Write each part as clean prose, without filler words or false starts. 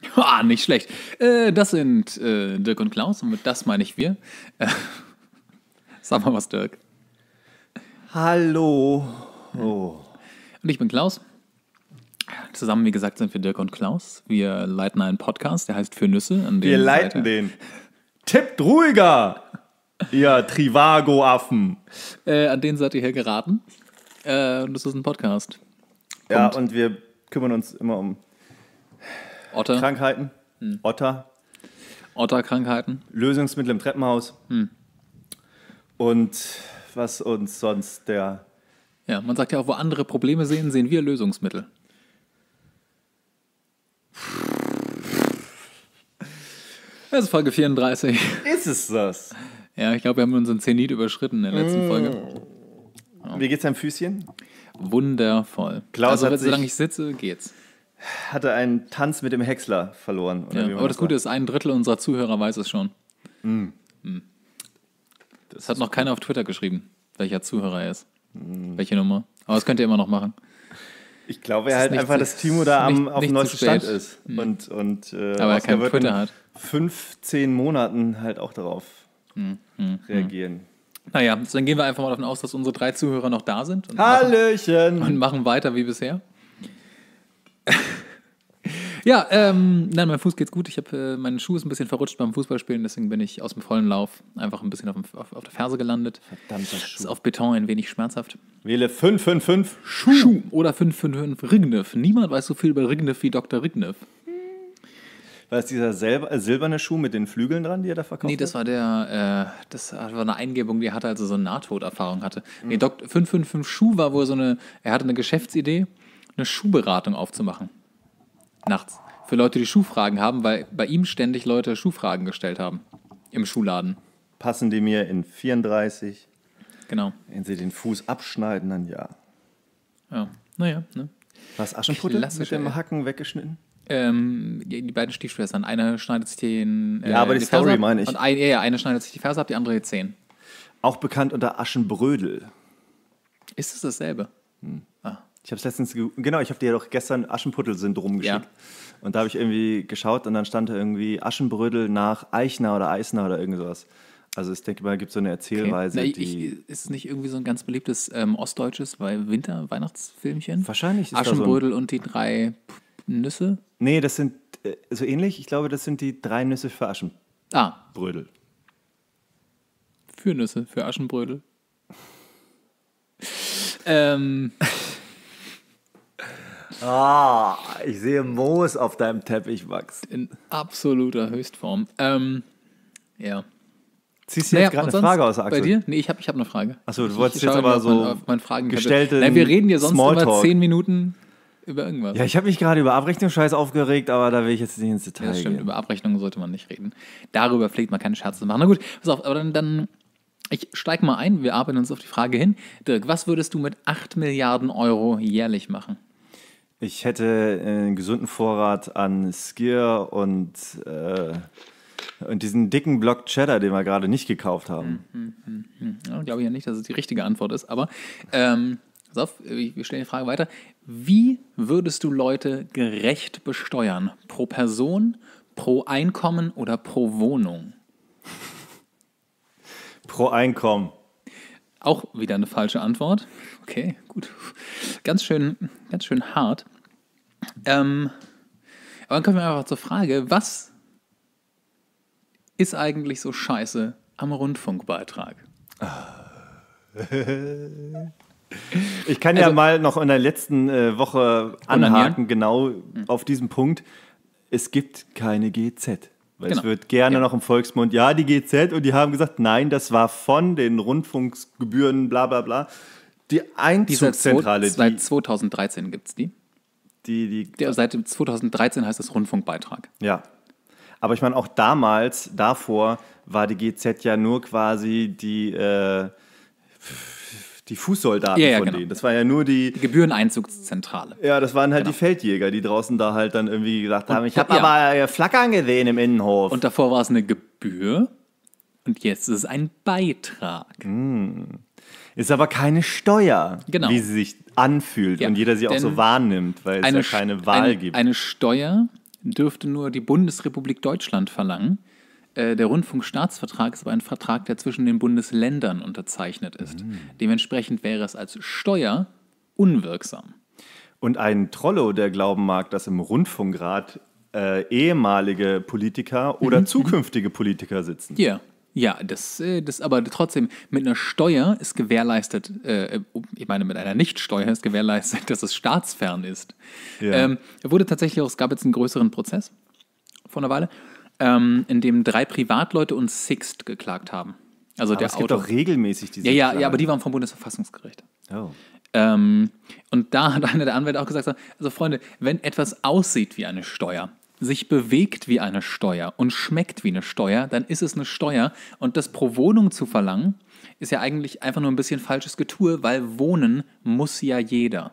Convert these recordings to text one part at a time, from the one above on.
Nicht schlecht. Das sind Dirk und Klaus und mit das meine ich wir. Sag mal was, Dirk. Hallo. Oh. Und ich bin Klaus. Zusammen, wie gesagt, sind wir Dirk und Klaus. Wir leiten einen Podcast, der heißt Für Nüsse. Wir leiten den. Tippt ruhiger, ihr Trivago-Affen. An den seid ihr hier geraten. Und das ist ein Podcast. Ja, und wir kümmern uns immer um Otter. Krankheiten, Otterkrankheiten. Lösungsmittel im Treppenhaus und was uns sonst Ja, man sagt ja auch, wo andere Probleme sehen, sehen wir Lösungsmittel. Das ist Folge 34. Ist es das? Ja, ich glaube, wir haben unseren Zenit überschritten in der letzten Folge. Wie geht's deinem Füßchen? Wundervoll. Klaus also, hat solange ich sitze, geht's. Hatte einen Tanz mit dem Häcksler verloren. Oder Ja, aber das Gute ist, 1/3 unserer Zuhörer weiß es schon. Das hat noch keiner auf Twitter geschrieben, welcher Zuhörer er ist. Welche Nummer. Aber das könnt ihr immer noch machen. Ich glaube halt einfach, dass Timo da auf dem neuesten Stand ist. Und aber er kein Twitter hat. 15 Monaten halt auch darauf reagieren. Naja, dann gehen wir einfach mal davon aus, dass unsere 3 Zuhörer noch da sind. Und Hallöchen! Und machen weiter wie bisher. Ja, nein, mein Fuß geht's gut. Mein Schuh ist ein bisschen verrutscht beim Fußballspielen, deswegen bin ich aus dem vollen Lauf einfach ein bisschen auf der Ferse gelandet. Verdammter Schuh. Ist auf Beton ein wenig schmerzhaft. Wähle 555 Schuh oder 555 Rignev. Niemand weiß so viel über Rignev wie Dr. Rignev. War das dieser silberne Schuh mit den Flügeln dran, die er da verkauft hat? Nee, das war das war eine Eingebung, die er hatte, als er so eine Nahtoderfahrung hatte. Nee, 555 Schuh war wohl er hatte eine Geschäftsidee, eine Schuhberatung aufzumachen. Nachts. Für Leute, die Schuhfragen haben, weil bei ihm ständig Leute Schuhfragen gestellt haben. Im Schuhladen. Passen die mir in 34? Genau. Wenn sie den Fuß abschneiden, dann ja. Ja, naja. Ne? War es Aschenputtel mit Klassische, dem Hacken weggeschnitten? Die beiden Stiefschwestern. Eine schneidet sich die aber die Story Ferse ab meine ich. Und eine schneidet sich die Ferse ab, die andere die Zehen. Auch bekannt unter Aschenbrödel. Ist es dasselbe? Ich habe es letztens, ich habe dir doch gestern Aschenputtel-Syndrom geschickt. Ja. Und da habe ich irgendwie geschaut und dann stand da irgendwie Aschenbrödel nach Eichner oder Eisner oder irgend sowas. Also ich denke mal, da gibt es so eine Erzählweise, okay. Ist es nicht irgendwie so ein ganz beliebtes ostdeutsches Weihnachtsfilmchen? Wahrscheinlich ist Aschenbrödel und die 3 Nüsse? Nee, das sind so ähnlich. Ich glaube, das sind die 3 Nüsse für Aschenbrödel. Für Nüsse, für Aschenbrödel. Ich sehe Moos auf deinem Teppich wachsen. In absoluter Höchstform. Ja. Ziehst du jetzt gerade eine Frage aus der Achse? Bei dir? Nee, ich hab eine Frage. Achso, du wolltest jetzt aber so gestellte wir reden hier sonst Smalltalk. immer 10 Minuten über irgendwas. Ja, ich habe mich gerade über Abrechnungsscheiß aufgeregt, aber da will ich jetzt nicht ins Detail Ja, das stimmt, gehen. über Abrechnungen sollte man nicht reden. Darüber pflegt man keine Scherze zu machen. Na gut, pass auf, aber dann ich steig mal ein, wir arbeiten uns auf die Frage hin. Dirk, was würdest du mit 8 Milliarden Euro jährlich machen? Ich hätte einen gesunden Vorrat an Skier und diesen dicken Block Cheddar, den wir gerade nicht gekauft haben. Ja, glaube ich ja nicht, dass es die richtige Antwort ist, aber pass auf, wir stellen die Frage weiter. Wie würdest du Leute gerecht besteuern? Pro Person, pro Einkommen oder pro Wohnung? Pro Einkommen. Auch wieder eine falsche Antwort. Okay, gut. Ganz schön hart. Aber dann kommen wir einfach zur Frage, was ist eigentlich so scheiße am Rundfunkbeitrag? Ich kann ja mal noch in der letzten Woche anhaken, genau auf diesen Punkt. Es gibt keine GZ. Weil es wird gerne noch im Volksmund, ja, die GZ, und die haben gesagt, nein, das war von den Rundfunksgebühren, bla bla bla. Die Einzugszentrale. Seit 2013 gibt es die. Seit 2013 heißt das Rundfunkbeitrag. Ja. Aber ich meine, auch davor war die GZ ja nur quasi die Fußsoldaten von denen. Das war ja nur die Gebühreneinzugszentrale. Ja, das waren halt die Feldjäger, die draußen da halt dann irgendwie gesagt haben, ich habe aber Flackern gesehen im Innenhof. Und davor war es eine Gebühr und jetzt ist es ein Beitrag. Ist aber keine Steuer, genau, wie sie sich anfühlt und jeder sie auch so wahrnimmt, weil es ja keine Wahl gibt. Eine Steuer dürfte nur die Bundesrepublik Deutschland verlangen. Der Rundfunkstaatsvertrag ist aber ein Vertrag, der zwischen den Bundesländern unterzeichnet ist. Dementsprechend wäre es als Steuer unwirksam. Und ein Trollo, der glauben mag, dass im Rundfunkrat ehemalige Politiker oder zukünftige Politiker sitzen. Ja, das aber trotzdem mit einer Steuer ist gewährleistet, ich meine mit einer Nichtsteuer ist gewährleistet, dass es staatsfern ist. Ja. Es gab jetzt einen größeren Prozess vor einer Weile, in dem 3 Privatleute und Sixt geklagt haben. Also Aber es gibt auch regelmäßig diese Ja, aber die waren vom Bundesverfassungsgericht. Oh. Und da hat einer der Anwälte auch gesagt, also Freunde, wenn etwas aussieht wie eine Steuer, sich bewegt wie eine Steuer und schmeckt wie eine Steuer, dann ist es eine Steuer. Und das pro Wohnung zu verlangen, ist ja eigentlich einfach nur ein bisschen falsches Getue, weil wohnen muss ja jeder.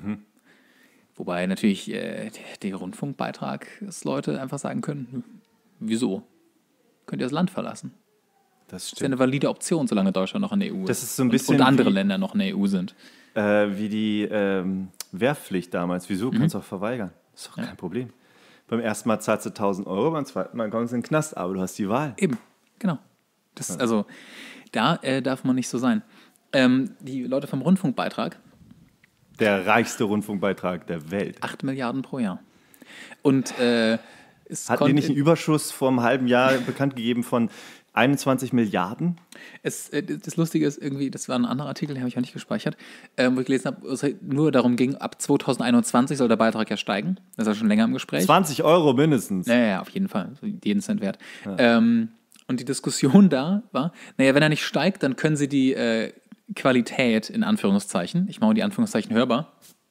Wobei natürlich der Rundfunkbeitragsleute einfach sagen können, wieso? Könnt ihr das Land verlassen? Das Das ist ja stimmt. eine valide Option, solange Deutschland noch in der EU ist. Das ist so ein bisschen und andere wie- Länder noch in der EU sind. Wie die Wehrpflicht damals. Wieso? Kannst du auch verweigern. Ist doch kein Problem. Beim ersten Mal zahlst du 1.000 Euro, beim zweiten Mal kommst du in den Knast, aber du hast die Wahl. Eben, genau. Also, da darf man nicht so sein. Die Leute vom Rundfunkbeitrag, Der reichste Rundfunkbeitrag der Welt. 8 Milliarden pro Jahr. Und Hatten die nicht einen Überschuss vor einem halben Jahr bekannt gegeben von 21 Milliarden? das Lustige ist irgendwie, das war ein anderer Artikel, den habe ich auch nicht gespeichert, wo ich gelesen habe, wo es halt nur darum ging, ab 2021 soll der Beitrag ja steigen. Das ist ja schon länger im Gespräch. 20 Euro mindestens. Ja, auf jeden Fall. Jeden Cent wert. Und die Diskussion da war, naja, wenn er nicht steigt, dann können sie die Qualität, in Anführungszeichen, ich mache die Anführungszeichen hörbar,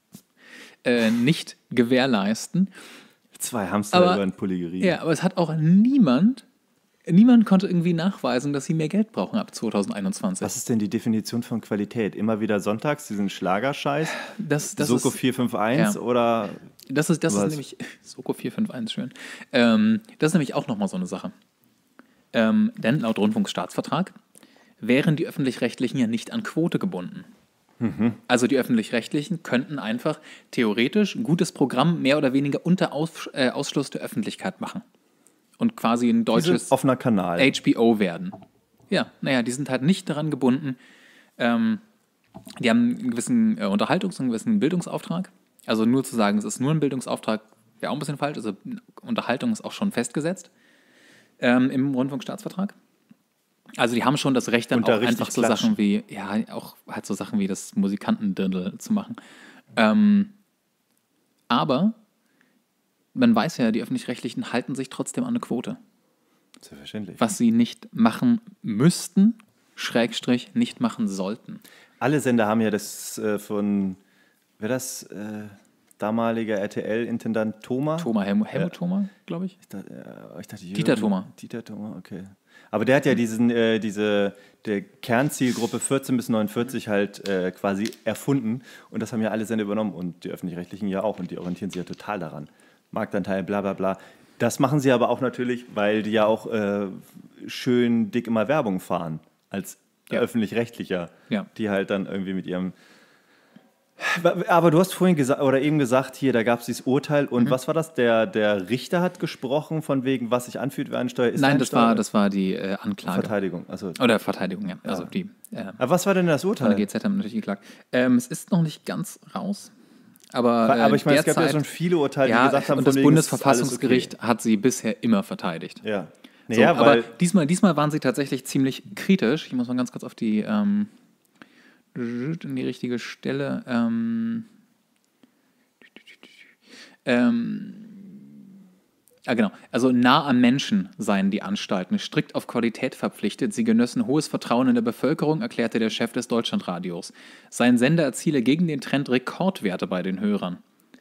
nicht gewährleisten. 2 Hamster Aber- über einen Pulli gerieben. Ja, aber es hat auch niemand konnte irgendwie nachweisen, dass sie mehr Geld brauchen ab 2021. Was ist denn die Definition von Qualität? Immer wieder sonntags diesen Schlagerscheiß? Das Soko ist, 451 ja. oder das ist Was? nämlich, Soko 451, schön. Das ist nämlich auch nochmal so eine Sache. Denn laut Rundfunkstaatsvertrag wären die Öffentlich-Rechtlichen ja nicht an Quote gebunden. Also die Öffentlich-Rechtlichen könnten einfach theoretisch ein gutes Programm mehr oder weniger unter Ausschluss der Öffentlichkeit machen. Und quasi ein deutsches offener Kanal? HBO werden. Ja, naja, die sind halt nicht daran gebunden. Die haben einen gewissen Unterhaltungs- und einen gewissen Bildungsauftrag. Also nur zu sagen, es ist nur ein Bildungsauftrag, wäre auch ein bisschen falsch. Also Unterhaltung ist auch schon festgesetzt im Rundfunkstaatsvertrag. Also die haben schon das Recht, dann Und da auch einfach richtig so klatschen. Sachen wie, ja, auch halt so Sachen wie das Musikantendirndl zu machen. Aber man weiß ja, die Öffentlich-Rechtlichen halten sich trotzdem an eine Quote. Selbstverständlich. Was sie nicht machen müssten, Schrägstrich nicht machen sollten. Alle Sender haben ja das von, wer das, damaliger RTL-Intendant Thoma? Helmut Thoma, glaube ich. Ich dachte, Dieter Thoma. Dieter Thoma, okay. Aber der hat ja der Kernzielgruppe 14 bis 49 halt quasi erfunden und das haben ja alle Sender übernommen und die Öffentlich-Rechtlichen ja auch und die orientieren sich ja total daran. Marktanteil, bla bla bla. Das machen sie aber auch natürlich, weil die ja auch schön dick immer Werbung fahren als Öffentlich-Rechtlicher, Ja. die halt dann irgendwie mit ihrem... Aber du hast vorhin eben gesagt, hier, da gab es dieses Urteil und was war das? Der Richter hat gesprochen von wegen, was sich anfühlt wie eine Steuer. Ist Nein, eine das Steuer? war die Anklage. Verteidigung. Also, Oder Verteidigung, ja. Also die aber was war denn das von der Urteil? GZ haben natürlich geklagt. Es ist noch nicht ganz raus. Aber ich meine, es gab ja derzeit- schon viele Urteile, die ja, gesagt haben, und von das wegen, Bundesverfassungsgericht hat sie bisher immer verteidigt. ist alles okay. Ja. So, Naja, aber weil diesmal waren sie tatsächlich ziemlich kritisch. Ich muss mal ganz kurz auf die in die richtige Stelle. Genau. Also nah am Menschen seien die Anstalten, strikt auf Qualität verpflichtet. Sie genössen hohes Vertrauen in der Bevölkerung, erklärte der Chef des Deutschlandradios. Sein Sender erziele gegen den Trend Rekordwerte bei den Hörern.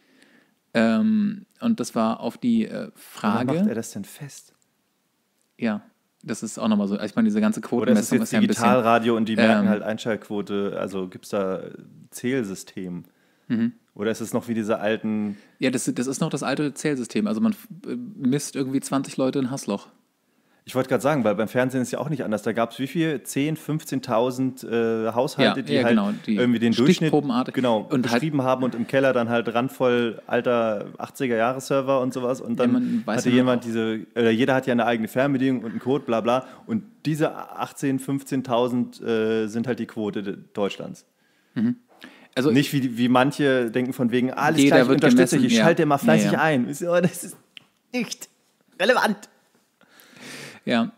Und das war auf die wann Frage. macht er das denn fest? Ja, das ist auch nochmal so. Ich meine, diese ganze Oder ist es Quotenmessung jetzt ist ja ein bisschen. Digitalradio und die merken halt Einschaltquote, also gibt es da Zählsystem? Oder ist es noch wie diese alten... Ja, das ist noch das alte Zählsystem. Also man misst irgendwie 20 Leute in Hassloch. Ich wollte gerade sagen, weil beim Fernsehen ist ja auch nicht anders. Da gab es wie viel? 10.000, 15.000 Haushalte, die halt die irgendwie den Durchschnitt beschrieben halt, haben und im Keller dann halt randvoll alter 80er-Jahre-Server und sowas. Und dann hatte jemand jeder hat ja eine eigene Fernbedienung und einen Code, bla bla. Und diese 18.000, 15.000 sind halt die Quote Deutschlands. Mhm. Also nicht wie manche denken von wegen, alles klar, ich unterstütze ich schalte immer fleißig ein. Das ist nicht relevant. Ja,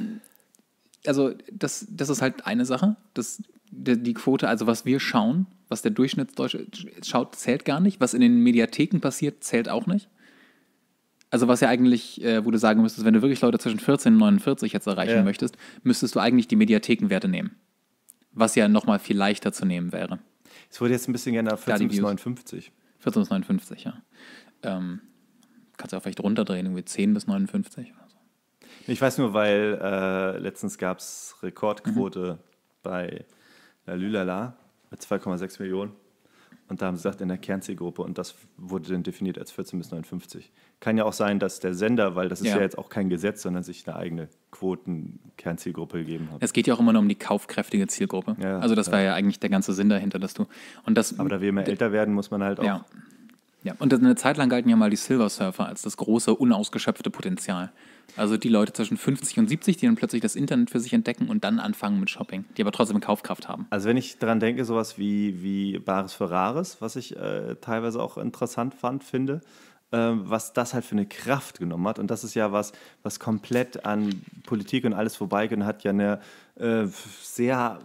also das ist halt eine Sache, die Quote, also was wir schauen, was der Durchschnittsdeutsche schaut, zählt gar nicht, was in den Mediatheken passiert, zählt auch nicht. Also was ja eigentlich, wo du sagen müsstest, wenn du wirklich Leute zwischen 14 und 49 jetzt erreichen möchtest, müsstest du eigentlich die Mediathekenwerte nehmen, was ja nochmal viel leichter zu nehmen wäre. Es wurde jetzt ein bisschen geändert, 14 bis 59. 14 bis 59, ja. Kannst du auch vielleicht runterdrehen, irgendwie 10 bis 59 oder so. Ich weiß nur, weil letztens gab es Rekordquote bei La Lülala mit 2,6 Millionen. Und da haben sie gesagt, in der Kernzielgruppe. Und das wurde dann definiert als 14 bis 59. Kann ja auch sein, dass der Sender, weil das ist ja jetzt auch kein Gesetz, sondern sich eine eigene Quoten-Kernzielgruppe gegeben hat. Es geht ja auch immer nur um die kaufkräftige Zielgruppe. Ja, also das war ja eigentlich der ganze Sinn dahinter, dass du... Aber da wir immer älter werden, muss man halt auch... Ja, und eine Zeit lang galten ja mal die Silver Surfer als das große, unausgeschöpfte Potenzial. Also die Leute zwischen 50 und 70, die dann plötzlich das Internet für sich entdecken und dann anfangen mit Shopping, die aber trotzdem eine Kaufkraft haben. Also wenn ich daran denke, sowas wie Bares für Rares, was ich teilweise auch interessant finde, was das halt für eine Kraft genommen hat. Und das ist ja was komplett an Politik und alles vorbeigeht und hat ja eine sehr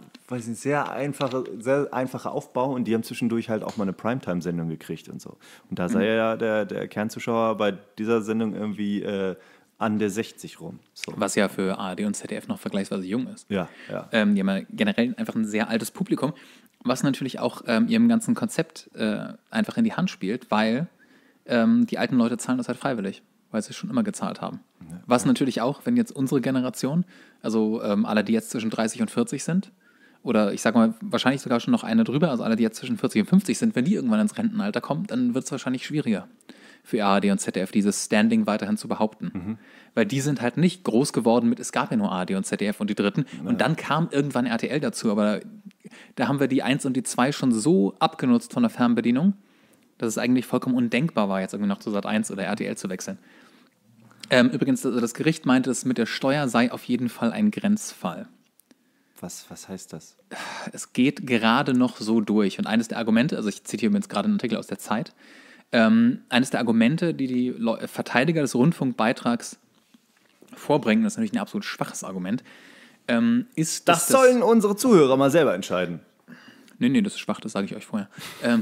einfache Aufbau und die haben zwischendurch halt auch mal eine Primetime-Sendung gekriegt und so. Und da sei ja der Kernzuschauer bei dieser Sendung irgendwie an der 60 rum. So. Was ja für ARD und ZDF noch vergleichsweise jung ist. Ja. Die haben ja generell einfach ein sehr altes Publikum, was natürlich auch ihrem ganzen Konzept einfach in die Hand spielt, weil die alten Leute zahlen das halt freiwillig, weil sie es schon immer gezahlt haben. Ja, was natürlich auch, wenn jetzt unsere Generation, also alle, die jetzt zwischen 30 und 40 sind, oder ich sag mal, wahrscheinlich sogar schon noch eine drüber, also alle, die jetzt zwischen 40 und 50 sind, wenn die irgendwann ins Rentenalter kommen, dann wird es wahrscheinlich schwieriger für ARD und ZDF, dieses Standing weiterhin zu behaupten. Mhm. Weil die sind halt nicht groß geworden mit, es gab ja nur ARD und ZDF und die Dritten. Ja. Und dann kam irgendwann RTL dazu, aber da haben wir die 1 und die 2 schon so abgenutzt von der Fernbedienung, dass es eigentlich vollkommen undenkbar war, jetzt irgendwie noch zu Sat.1 oder RTL zu wechseln. Übrigens, das Gericht meinte, es mit der Steuer sei auf jeden Fall ein Grenzfall. Was heißt das? Es geht gerade noch so durch. Und eines der Argumente, also ich zitiere mir jetzt gerade einen Artikel aus der Zeit, eines der Argumente, die Verteidiger des Rundfunkbeitrags vorbringen, das ist natürlich ein absolut schwaches Argument, ist, das sollen unsere Zuhörer mal selber entscheiden. Nee, das ist schwach, das sage ich euch vorher.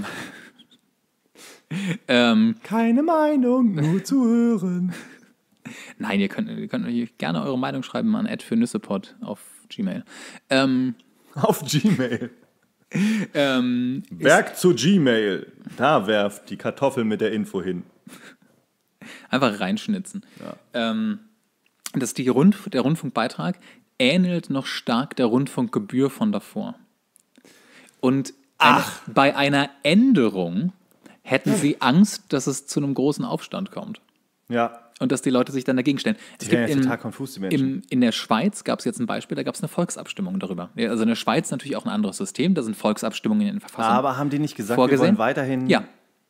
Keine Meinung, nur zuhören. Nein, ihr könnt euch gerne eure Meinung schreiben an @fürnüssepod auf Gmail. Auf Gmail. Berg zu Gmail. Da werft die Kartoffel mit der Info hin. Einfach reinschnitzen. Ja. Der Rundfunkbeitrag ähnelt noch stark der Rundfunkgebühr von davor. Und bei einer Änderung hätten sie Angst, dass es zu einem großen Aufstand kommt. Ja. Und dass die Leute sich dann dagegen stellen. Die sind ja total konfus, die Menschen. In der Schweiz gab es jetzt ein Beispiel, da gab es eine Volksabstimmung darüber. Also in der Schweiz natürlich auch ein anderes System, da sind Volksabstimmungen in den Verfassungen aber haben die nicht gesagt, wir wollen weiterhin... Ja.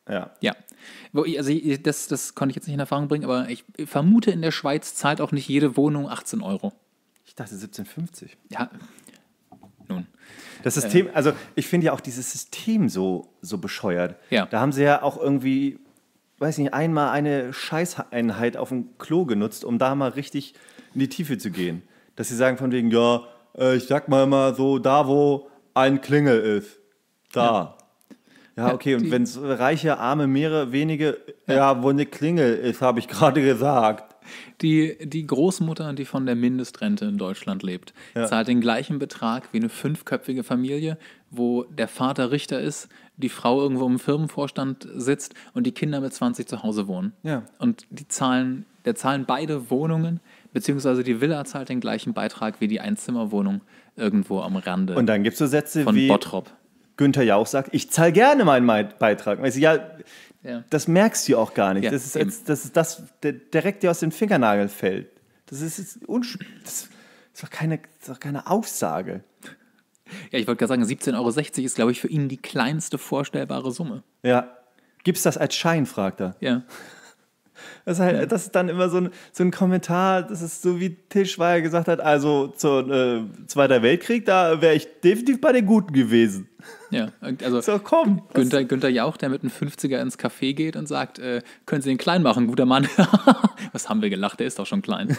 Das konnte ich jetzt nicht in Erfahrung bringen, aber ich vermute, in der Schweiz zahlt auch nicht jede Wohnung 18 €. Ich dachte 17,50. Ja, nun. Das System, also ich finde ja auch dieses System so bescheuert. Ja. Da haben sie ja auch irgendwie... weiß nicht, einmal eine Scheißeinheit auf dem Klo genutzt, um da mal richtig in die Tiefe zu gehen. Dass sie sagen von wegen, ich sag mal so, da wo ein Klingel ist, da. Ja, okay, und wenn es reiche, arme, mehrere, wenige, wo eine Klingel ist, habe ich gerade gesagt. Die Großmutter, die von der Mindestrente in Deutschland lebt, zahlt den gleichen Betrag wie eine 5-köpfige Familie, wo der Vater Richter ist, die Frau irgendwo im Firmenvorstand sitzt und die Kinder mit 20 zu Hause wohnen. Ja. Und der zahlen beide Wohnungen, beziehungsweise die Villa zahlt den gleichen Beitrag wie die Einzimmerwohnung irgendwo am Rande. Und dann gibt es so Sätze von wie Bottrop. Günther Jauch sagt, ich zahle gerne meinen Beitrag. Weißt du, das merkst du auch gar nicht. Ja, das ist das direkt dir aus den Fingernagel fällt. Das ist doch keine Aussage. Ja, ich wollte gerade sagen, 17,60 Euro ist, glaube ich, für ihn die kleinste vorstellbare Summe. Ja. Gibt's das als Schein, fragt er. Ja. Das ist dann immer so ein Kommentar, das ist so wie Tischweier gesagt hat, also zu Zweiter Weltkrieg, da wäre ich definitiv bei den Guten gewesen. Ja, also so, komm. Günther Jauch, der mit einem 50er ins Café geht und sagt, können Sie den klein machen, guter Mann. Was haben wir gelacht, der ist doch schon klein.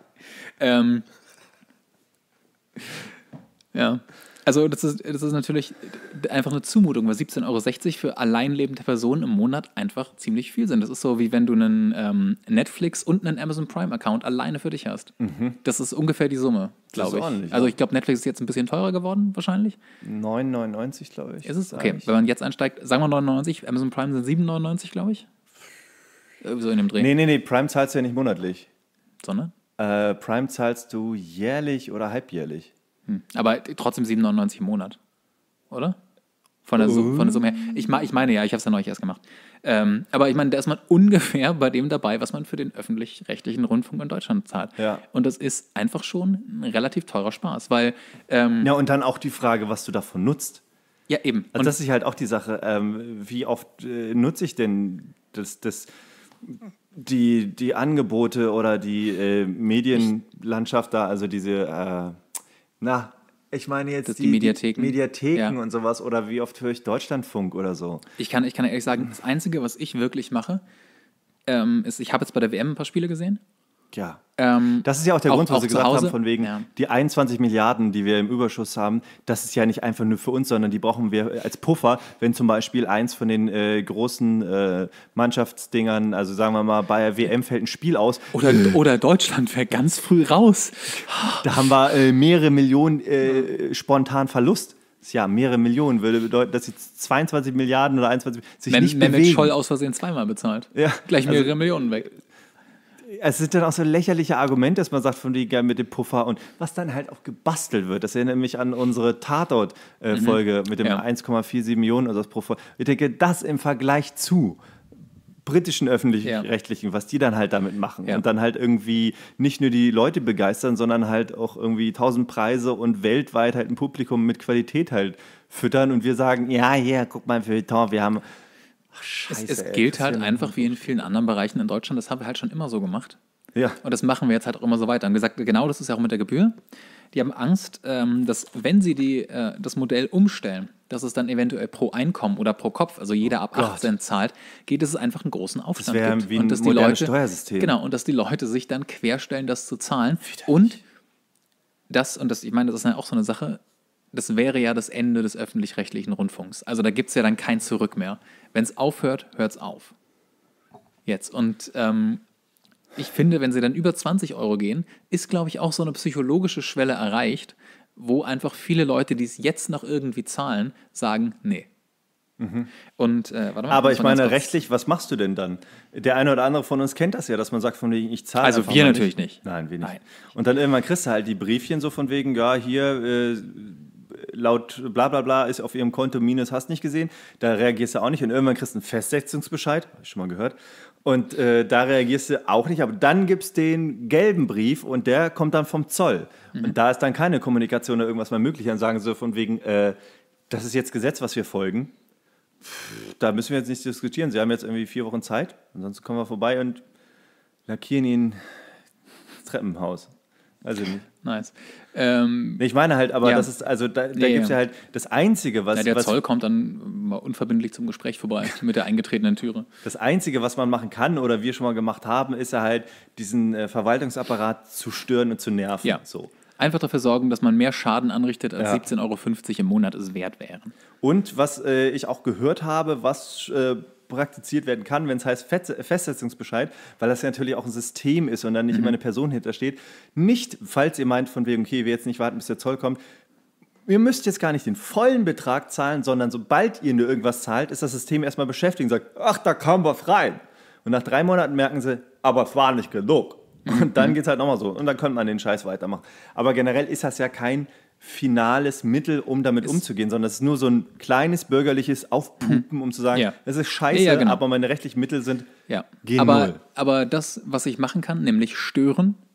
Ja, also das ist natürlich einfach eine Zumutung, weil 17,60 Euro für alleinlebende Personen im Monat einfach ziemlich viel sind. Das ist so, wie wenn du einen Netflix und einen Amazon Prime-Account alleine für dich hast. Mhm. Das ist ungefähr die Summe, glaube ich. Ordentlich, also ich glaube, Netflix ist jetzt ein bisschen teurer geworden, wahrscheinlich. 9,99, glaube ich. Ist es? Okay, wenn man jetzt einsteigt, sagen wir 99, Amazon Prime sind 7,99, glaube ich. So in dem Dreh. Nee, Prime zahlst du ja nicht monatlich. Sondern? Prime zahlst du jährlich oder halbjährlich. Aber trotzdem 7,99 im Monat, oder? Von der Summe her. Ich meine, ja, ich habe es ja neulich erst gemacht. Aber ich meine, da ist man ungefähr bei dem dabei, was man für den öffentlich-rechtlichen Rundfunk in Deutschland zahlt. Ja. Und das ist einfach schon ein relativ teurer Spaß, weil... ja, und dann auch die Frage, was du davon nutzt. Ja, eben. Also das ist halt auch die Sache. Wie oft nutze ich denn die Angebote oder die Medienlandschaft da, also diese... ich meine jetzt die Mediatheken, ja. Und sowas, oder wie oft höre ich Deutschlandfunk oder so? Ich kann ehrlich sagen, das Einzige, was ich wirklich mache, ist, ich habe jetzt bei der WM ein paar Spiele gesehen. Ja. Das ist ja auch der Grund, was Sie gesagt haben, von wegen die 21 Milliarden, die wir im Überschuss haben, das ist ja nicht einfach nur für uns, sondern die brauchen wir als Puffer, wenn zum Beispiel eins von den großen Mannschaftsdingern, also sagen wir mal, bei der WM fällt ein Spiel aus. Oder Deutschland fällt ganz früh raus. Da haben wir mehrere Millionen spontan Verlust. Ja, mehrere Millionen würde bedeuten, dass jetzt 22 Milliarden oder 21 sich nicht bewegen. Mehmet Scholl aus Versehen zweimal bezahlt. Ja, gleich mehrere Millionen weg. Es sind dann auch so lächerliche Argumente, dass man sagt, von wegen mit dem Puffer und was dann halt auch gebastelt wird. Das erinnert mich an unsere Tatort-Folge mit dem 1,47 Millionen oder so pro Folge. Ich denke, das im Vergleich zu britischen öffentlich-rechtlichen, was die dann halt damit machen und dann halt irgendwie nicht nur die Leute begeistern, sondern halt auch irgendwie 1000 Preise und weltweit halt ein Publikum mit Qualität halt füttern und wir sagen, ja, guck mal, wir haben... Ach, Scheiße, es gilt halt einfach wie in vielen anderen Bereichen in Deutschland, das haben wir halt schon immer so gemacht. Ja. Und das machen wir jetzt halt auch immer so weiter. Haben gesagt, genau das ist ja auch mit der Gebühr. Die haben Angst, dass wenn sie das Modell umstellen, dass es dann eventuell pro Einkommen oder pro Kopf, also jeder ab 8 Cent zahlt, geht es einfach einen großen Aufstand das gibt. Wie ein modernes Steuersystem. Genau, und dass die Leute sich dann querstellen, das zu zahlen. Und ich meine, das ist ja auch so eine Sache, das wäre ja das Ende des öffentlich-rechtlichen Rundfunks. Also da gibt es ja dann kein Zurück mehr. Wenn es aufhört, hört es auf. Jetzt. Und ich finde, wenn sie dann über 20 Euro gehen, ist, glaube ich, auch so eine psychologische Schwelle erreicht, wo einfach viele Leute, die es jetzt noch irgendwie zahlen, sagen, nee. Mhm. Und, warte mal, aber ich meine, rechtlich, was machst du denn dann? Der eine oder andere von uns kennt das ja, dass man sagt, von wegen, ich zahle. Also wir natürlich nicht. Nein, wir nicht. Nein. Und dann irgendwann kriegst du halt die Briefchen so von wegen, ja, hier laut bla bla bla ist auf ihrem Konto Minus, hast nicht gesehen. Da reagierst du auch nicht. Und irgendwann kriegst du einen Festsetzungsbescheid, habe ich schon mal gehört. Und da reagierst du auch nicht. Aber dann gibt es den gelben Brief und der kommt dann vom Zoll. Mhm. Und da ist dann keine Kommunikation oder irgendwas mehr möglich. Dann sagen sie von wegen, das ist jetzt Gesetz, was wir folgen. Da müssen wir jetzt nicht diskutieren. Sie haben jetzt irgendwie 4 Wochen Zeit. Ansonsten kommen wir vorbei und lackieren Ihnen das Treppenhaus. Also nicht. Nice. Ich meine halt, aber das ist, also da gibt es ja halt das Einzige, was... der Zoll kommt dann mal unverbindlich zum Gespräch vorbei mit der eingetretenen Türe. Das Einzige, was man machen kann oder wir schon mal gemacht haben, ist ja halt, diesen Verwaltungsapparat zu stören und zu nerven. Ja. So. Einfach dafür sorgen, dass man mehr Schaden anrichtet, als 17,50 Euro im Monat es wert wären. Und was ich auch gehört habe, was praktiziert werden kann, wenn es heißt Festsetzungsbescheid, weil das ja natürlich auch ein System ist und dann nicht immer eine Person hintersteht. Nicht, falls ihr meint von wegen, okay, wir jetzt nicht warten, bis der Zoll kommt, ihr müsst jetzt gar nicht den vollen Betrag zahlen, sondern sobald ihr nur irgendwas zahlt, ist das System erstmal beschäftigt und sagt, ach, da kam was rein. Und nach 3 Monaten merken sie, aber es war nicht genug. Und dann geht es halt nochmal so. Und dann könnte man den Scheiß weitermachen. Aber generell ist das ja kein finales Mittel, um damit umzugehen, sondern es ist nur so ein kleines bürgerliches Aufpumpen, um zu sagen, das ist scheiße, genau. Aber meine rechtlichen Mittel sind G0. Aber das, was ich machen kann, nämlich stören,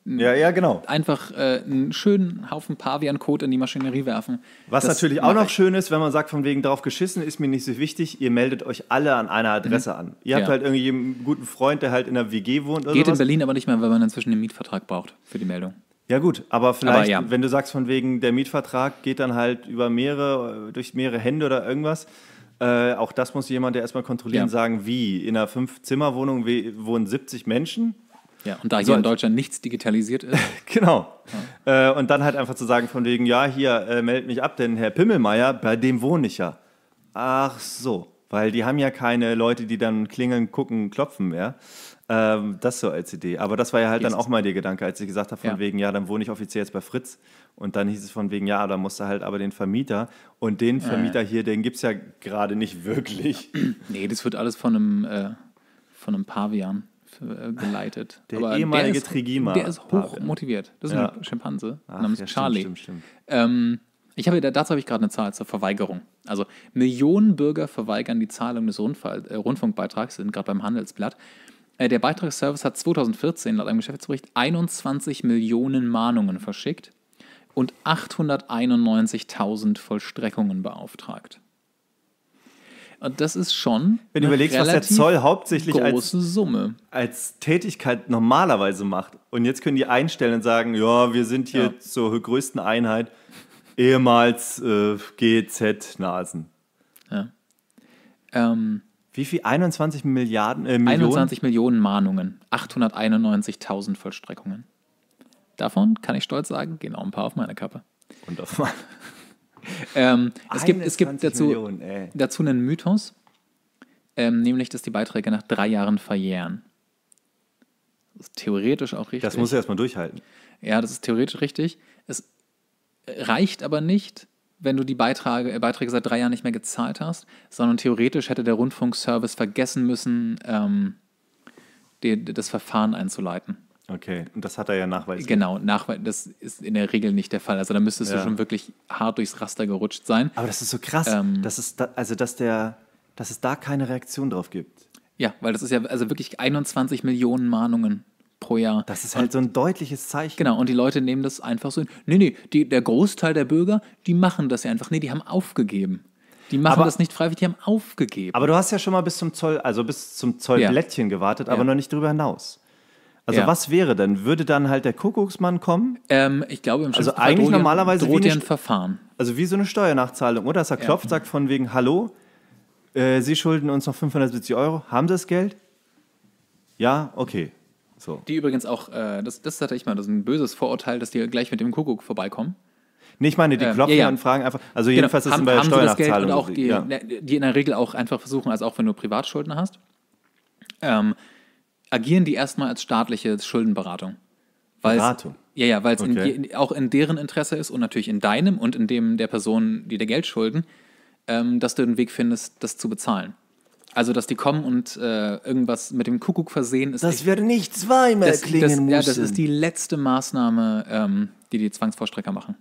Ja, genau. Einfach einen schönen Haufen Pavian-Kot in die Maschinerie werfen. Was natürlich auch noch schön ist, wenn man sagt, von wegen drauf geschissen, ist mir nicht so wichtig, ihr meldet euch alle an einer Adresse an. Ihr habt halt irgendwie einen guten Freund, der halt in einer WG wohnt oder Geht sowas. in Berlin aber nicht mehr, weil man inzwischen einen Mietvertrag braucht für die Meldung. Ja gut, aber vielleicht, wenn du sagst, von wegen der Mietvertrag geht dann halt durch mehrere Hände oder irgendwas, auch das muss jemand, der erstmal kontrollieren, sagen, wie? In einer 5-Zimmer-Wohnung wohnen 70 Menschen? Ja, und da hier in Deutschland nichts digitalisiert ist. Genau. Ja. Und dann halt einfach zu sagen von wegen, ja, hier, meldet mich ab, denn Herr Pimmelmeier, bei dem wohne ich ja. Ach so, weil die haben ja keine Leute, die dann klingeln, gucken, klopfen mehr. Das so als Idee. Aber das war ja halt dann auch mal der Gedanke, als ich gesagt habe, von wegen, ja, dann wohne ich offiziell jetzt bei Fritz. Und dann hieß es von wegen, ja, da musst du halt aber den Vermieter. Und den Vermieter hier, den gibt es ja gerade nicht wirklich. Nee, das wird alles von einem Pavian geleitet. Der aber ehemalige Trigima. Der ist hoch motiviert. Das ist ein Schimpanse namens Charlie. Stimmt. Dazu habe ich gerade eine Zahl zur Verweigerung. Also Millionen Bürger verweigern die Zahlung des Rundfunkbeitrags, sind gerade beim Handelsblatt. Der Beitragsservice hat 2014 laut einem Geschäftsbericht 21 Millionen Mahnungen verschickt und 891.000 Vollstreckungen beauftragt. Und das ist schon wenn du überlegst, was der Zoll hauptsächlich große Summe als Tätigkeit normalerweise macht. Und jetzt können die einstellen und sagen, ja, wir sind hier zur größten Einheit, ehemals GZ-Nasen. Ja. Wie viel? 21 Millionen? 21 Millionen Mahnungen, 891.000 Vollstreckungen. Davon, kann ich stolz sagen, gehen auch ein paar auf meine Kappe. Und auf meine. Es gibt dazu einen Mythos, nämlich, dass die Beiträge nach 3 Jahren verjähren. Das ist theoretisch auch richtig. Das muss du erstmal durchhalten. Ja, das ist theoretisch richtig. Es reicht aber nicht, wenn du die Beiträge seit 3 Jahren nicht mehr gezahlt hast, sondern theoretisch hätte der Rundfunkservice vergessen müssen, das Verfahren einzuleiten. Okay, und das hat er ja nachweislich. Genau, das ist in der Regel nicht der Fall. Also da müsstest du schon wirklich hart durchs Raster gerutscht sein. Aber das ist so krass, dass es da keine Reaktion drauf gibt. Ja, weil das ist ja also wirklich 21 Millionen Mahnungen pro Jahr. Das ist halt so ein deutliches Zeichen. Genau, und die Leute nehmen das einfach so. Nee, der Großteil der Bürger, die machen das ja einfach. Nee, die haben aufgegeben. Die machen das nicht freiwillig, die haben aufgegeben. Aber du hast ja schon mal bis zum Zollblättchen gewartet, aber noch nicht drüber hinaus. Also was wäre denn? Würde dann halt der Kuckucksmann kommen? Ich glaube, im also eigentlich normalerweise droht ja ein Verfahren. Also wie so eine Steuernachzahlung, oder? Dass er klopft, sagt von wegen, hallo, Sie schulden uns noch 570 €. Haben Sie das Geld? Ja, okay. So. Die übrigens auch, das hatte ich mal, das ist ein böses Vorurteil, dass die gleich mit dem Kuckuck vorbeikommen. Nee, ich meine, die klopfen und fragen einfach, also jedenfalls ist es bei der Steuernachzahlung. Und auch die in der Regel auch einfach versuchen, also auch wenn du Privatschulden hast, agieren die erstmal als staatliche Schuldenberatung. Beratung? Ja, weil es auch in deren Interesse ist und natürlich in deinem und in dem der Person, die dir Geld schulden, dass du einen Weg findest, das zu bezahlen. Also, dass die kommen und irgendwas mit dem Kuckuck versehen ist. Dass wir nicht zweimal klingen müssen. Ja, das ist die letzte Maßnahme, die Zwangsvollstrecker machen.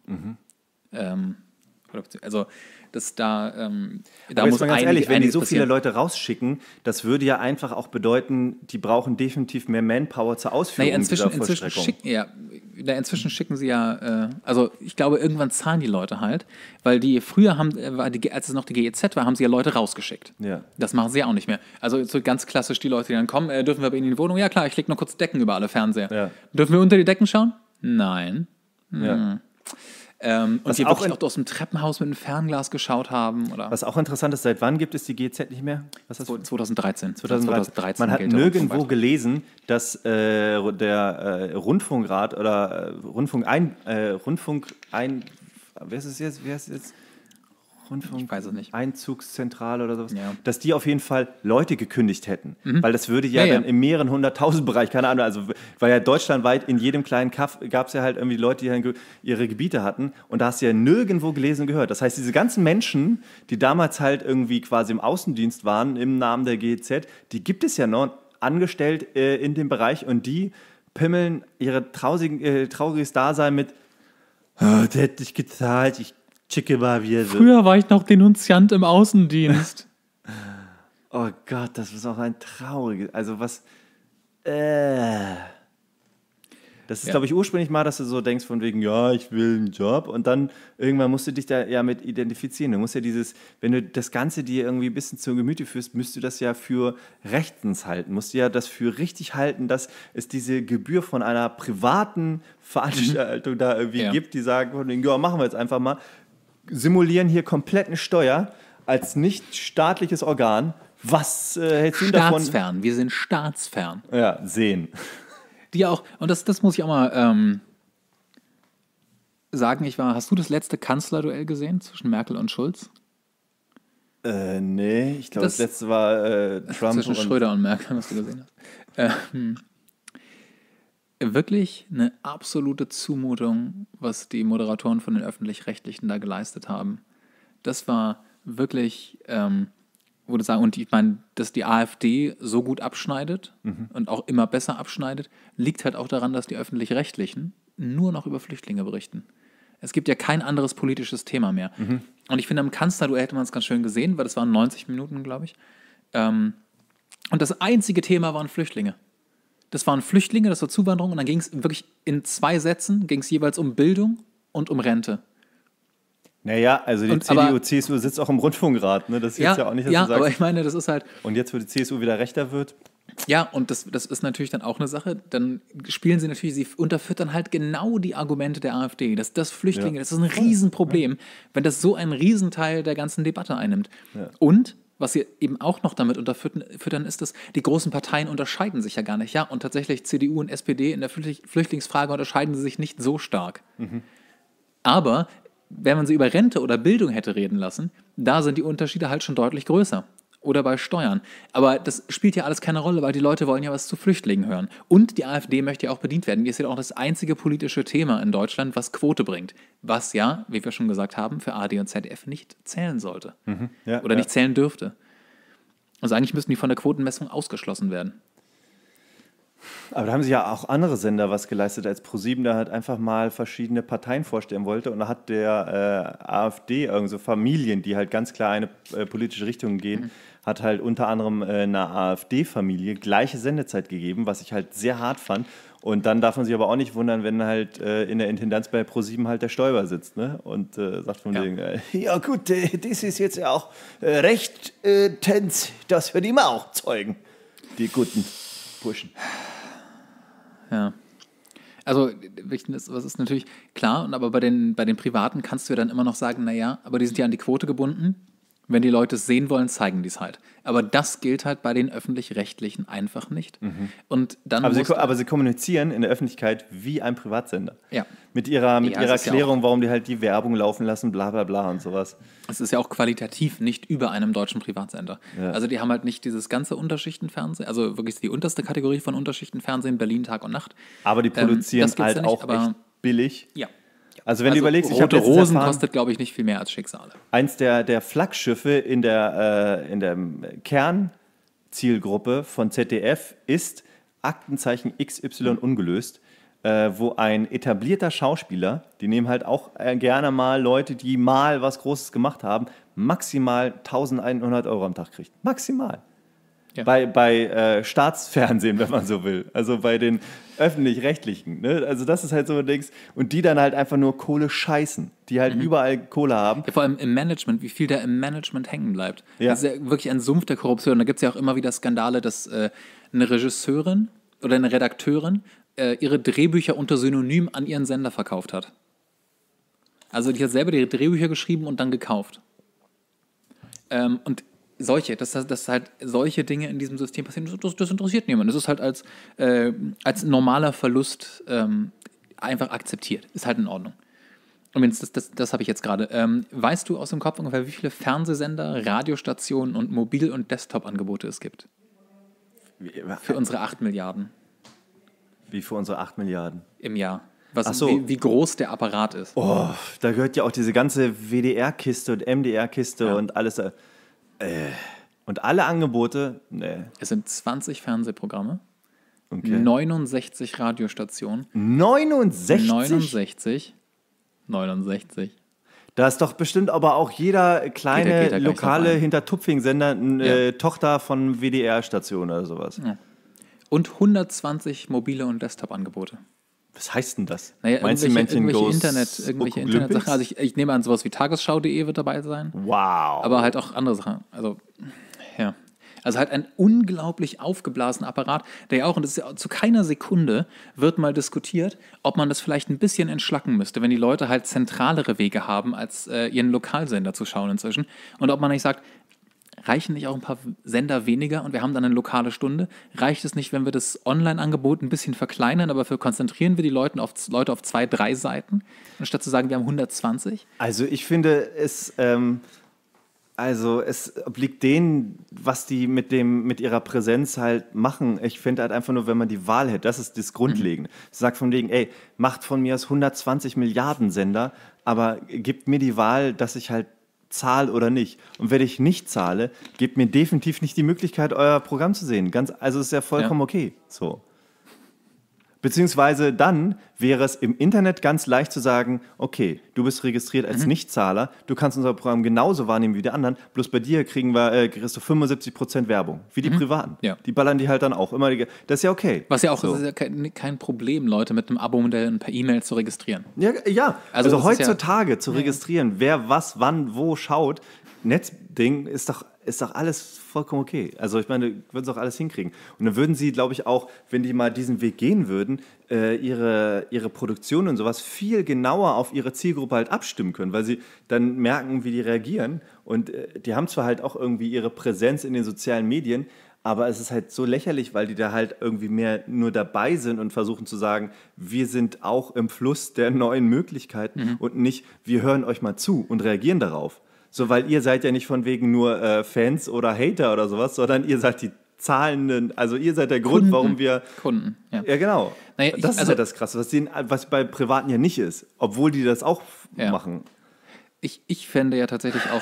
Also, dass da muss man ganz ehrlich, wenn die so viele Leute rausschicken, das würde ja einfach auch bedeuten, die brauchen definitiv mehr Manpower zur Ausführung dieser Vollstreckung. Inzwischen schicken sie also ich glaube, irgendwann zahlen die Leute halt, weil die früher als es noch die GEZ war, haben sie ja Leute rausgeschickt. Ja. Das machen sie ja auch nicht mehr. Also so ganz klassisch die Leute, die dann kommen, dürfen wir bei Ihnen in die Wohnung? Ja klar, ich lege nur kurz Decken über alle Fernseher. Ja. Dürfen wir unter die Decken schauen? Nein. Ja. Und die wirklich auch aus dem Treppenhaus mit einem Fernglas geschaut haben. Oder? Was auch interessant ist, seit wann gibt es die GEZ nicht mehr? Was ist das? 2013. Man hat nirgendwo gelesen, dass der Rundfunkrat oder wer ist es jetzt? Ich weiß es nicht. Einzugszentrale oder sowas, dass die auf jeden Fall Leute gekündigt hätten. Weil das würde dann im mehreren 100.000 Bereich, keine Ahnung, also weil ja deutschlandweit in jedem kleinen Kaff gab es ja halt irgendwie Leute, die ihre Gebiete hatten und da hast du ja nirgendwo gelesen und gehört. Das heißt, diese ganzen Menschen, die damals halt irgendwie quasi im Außendienst waren, im Namen der GEZ, die gibt es ja noch angestellt in dem Bereich und die pimmeln ihre trauriges Dasein mit, der hätte ich gezahlt, Früher war ich noch Denunziant im Außendienst. Oh Gott, das ist auch ein trauriges. Also was. Das ist, glaube ich, ursprünglich mal, dass du so denkst von wegen, ja, ich will einen Job und dann irgendwann musst du dich da ja mit identifizieren. Du musst ja wenn du das Ganze dir irgendwie ein bisschen zu Gemüte führst, müsst du das ja für rechtens halten. Musst du ja das für richtig halten, dass es diese Gebühr von einer privaten Veranstaltung da irgendwie gibt, die sagen von wegen, ja, machen wir jetzt einfach mal, simulieren hier komplett eine Steuer als nicht staatliches Organ. Was hältst du davon? Staatsfern, wir sind staatsfern. Ja, sehen. Die auch, und das muss ich auch mal sagen, hast du das letzte Kanzlerduell gesehen zwischen Merkel und Schulz? Nee, ich glaube, das letzte war Trump. Zwischen Schröder und Merkel, was du gesehen hast. Wirklich eine absolute Zumutung, was die Moderatoren von den Öffentlich-Rechtlichen da geleistet haben. Das war wirklich, würde sagen, und ich meine, dass die AfD so gut abschneidet und auch immer besser abschneidet, liegt halt auch daran, dass die Öffentlich-Rechtlichen nur noch über Flüchtlinge berichten. Es gibt ja kein anderes politisches Thema mehr. Und ich finde, am Kanzlerduell hätte man es ganz schön gesehen, weil das waren 90 Minuten, glaube ich. Und das einzige Thema waren Flüchtlinge. Das waren Flüchtlinge, das war Zuwanderung und dann ging es wirklich in 2 Sätzen, ging es jeweils um Bildung und um Rente. Naja, also die CDU, CSU sitzt auch im Rundfunkrat, ne? Das ist jetzt ja auch nicht, dass du sagst. Aber ich meine, das ist halt... Und jetzt, wo die CSU wieder rechter wird? Ja, und das ist natürlich dann auch eine Sache, dann spielen sie natürlich, sie unterfüttern halt genau die Argumente der AfD, dass das Flüchtlinge, das ist ein Riesenproblem, wenn das so einen Riesenteil der ganzen Debatte einnimmt. Ja. Und was sie eben auch noch damit unterfüttern, ist, dass die großen Parteien unterscheiden sich ja gar nicht. Ja, und tatsächlich CDU und SPD in der Flüchtlingsfrage unterscheiden sie sich nicht so stark. Aber wenn man sie über Rente oder Bildung hätte reden lassen, da sind die Unterschiede halt schon deutlich größer. Oder bei Steuern. Aber das spielt ja alles keine Rolle, weil die Leute wollen ja was zu Flüchtlingen hören. Und die AfD möchte ja auch bedient werden. Die ist ja auch das einzige politische Thema in Deutschland, was Quote bringt. Was ja, wie wir schon gesagt haben, für ARD und ZDF nicht zählen sollte. Oder nicht zählen dürfte. Also eigentlich müssten die von der Quotenmessung ausgeschlossen werden. Aber da haben sich ja auch andere Sender was geleistet, als ProSieben da halt einfach mal verschiedene Parteien vorstellen wollte. Und da hat der AfD irgendwie so Familien, die halt ganz klar eine politische Richtung gehen, hat halt unter anderem einer AfD-Familie gleiche Sendezeit gegeben, was ich halt sehr hart fand. Und dann darf man sich aber auch nicht wundern, wenn halt in der Intendanz bei ProSieben halt der Stoiber sitzt, ne? Und sagt von wegen, ja gut, das ist jetzt ja auch recht tens, dass wir die mal auch zeugen, die guten Burschen. Ja. Also, das ist natürlich klar, aber bei den Privaten kannst du ja dann immer noch sagen, naja, aber die sind ja an die Quote gebunden. Wenn die Leute es sehen wollen, zeigen die es halt. Aber das gilt halt bei den Öffentlich-Rechtlichen einfach nicht. Und dann aber sie kommunizieren in der Öffentlichkeit wie ein Privatsender. Ja. Mit ihrer Erklärung, warum die halt die Werbung laufen lassen, bla bla bla und sowas. Es ist ja auch qualitativ nicht über einem deutschen Privatsender. Ja. Also die haben halt nicht dieses ganze Unterschichtenfernsehen, also wirklich die unterste Kategorie von Unterschichtenfernsehen, Berlin Tag und Nacht. Aber die produzieren halt ja nicht, auch echt billig. Ja. Also wenn du überlegst, Rote Rosen kostet, glaube ich, nicht viel mehr als Schicksale. Eins der Flaggschiffe in der Kernzielgruppe von ZDF ist Aktenzeichen XY ungelöst, wo ein etablierter Schauspieler, die nehmen halt auch gerne mal Leute, die mal was Großes gemacht haben, maximal 1.100 € am Tag kriegt. Maximal. Ja. Bei Staatsfernsehen, wenn man so will. Also bei den Öffentlich-Rechtlichen. Ne? Also das ist halt so, denkst, und die dann halt einfach nur Kohle scheißen. Die halt überall Kohle haben. Ja, vor allem im Management, wie viel da im Management hängen bleibt. Ja. Das ist ja wirklich ein Sumpf der Korruption. Und da gibt es ja auch immer wieder Skandale, dass eine Regisseurin oder eine Redakteurin ihre Drehbücher unter Synonym an ihren Sender verkauft hat. Also die hat selber die Drehbücher geschrieben und dann gekauft. Und dass halt solche Dinge in diesem System passieren, das interessiert niemanden. Das ist halt als normaler Verlust einfach akzeptiert. Ist halt in Ordnung. Und das habe ich jetzt gerade. Weißt du aus dem Kopf ungefähr, wie viele Fernsehsender, Radiostationen und Mobil- und Desktop-Angebote es gibt? Für unsere 8 Milliarden. Wie für unsere 8 Milliarden? Im Jahr. Wie groß der Apparat ist. Oh, da gehört ja auch diese ganze WDR-Kiste und MDR-Kiste und alles. Und alle Angebote, nee. Es sind 20 Fernsehprogramme, 69 Radiostationen. 69? 69. Da ist doch bestimmt aber auch jeder kleine lokale Hintertupfing-Sender eine Tochter von WDR-Station oder sowas. Ja. Und 120 mobile und Desktop-Angebote. Was heißt denn das? Naja, Meinst du, irgendwelche goes irgendwelche Olympics? Internetsachen. Also ich nehme an, sowas wie tagesschau.de wird dabei sein. Wow. Aber halt auch andere Sachen. Also, ja. Also halt ein unglaublich aufgeblasener Apparat, der ja auch, und das ist ja zu keiner Sekunde, wird mal diskutiert, ob man das vielleicht ein bisschen entschlacken müsste, wenn die Leute halt zentralere Wege haben, als ihren Lokalsender zu schauen inzwischen. Und ob man nicht sagt, reichen nicht auch ein paar Sender weniger und wir haben dann eine lokale Stunde? Reicht es nicht, wenn wir das Online-Angebot ein bisschen verkleinern, aber dafür konzentrieren wir die Leute auf 2, 3 Seiten, anstatt zu sagen, wir haben 120? Also ich finde, es obliegt denen, was die mit ihrer Präsenz halt machen. Ich finde halt einfach nur, wenn man die Wahl hätte, das ist das Grundlegende. Sagt von wegen, ey, macht von mir aus 120 Milliarden Sender, aber gebt mir die Wahl, dass ich halt zahle oder nicht. Und wenn ich nicht zahle, gebt mir definitiv nicht die Möglichkeit, euer Programm zu sehen. Also ist ja vollkommen okay. So. Beziehungsweise dann wäre es im Internet ganz leicht zu sagen, okay, du bist registriert als Nichtzahler, du kannst unser Programm genauso wahrnehmen wie die anderen, bloß bei dir kriegst du 75% Werbung, wie die Privaten. Ja. Die ballern die halt dann auch immer. Das ist ja okay. Was ja auch, so. Das ist ja kein Problem, Leute mit einem Abo-Modell per E-Mail zu registrieren. Ja. Also heutzutage zu registrieren, ja. wer was, wann, wo schaut, Netzding ist doch alles vollkommen okay. Also ich meine, würden sie auch alles hinkriegen. Und dann würden sie, glaube ich, auch, wenn die mal diesen Weg gehen würden, ihre Produktion und sowas viel genauer auf ihre Zielgruppe halt abstimmen können, weil sie dann merken, wie die reagieren. Und die haben zwar halt auch irgendwie ihre Präsenz in den sozialen Medien, aber es ist halt so lächerlich, weil die da halt irgendwie mehr nur dabei sind und versuchen zu sagen, wir sind auch im Fluss der neuen Möglichkeiten und nicht, wir hören euch mal zu und reagieren darauf. So, weil ihr seid ja nicht von wegen nur Fans oder Hater oder sowas, sondern ihr seid die zahlenden, also ihr seid der Grund, warum wir... Kunden, ja. Ja, genau. Naja, das ist ja das Krasse, was bei Privaten ja nicht ist, obwohl die das auch machen. Ich fände ja tatsächlich auch,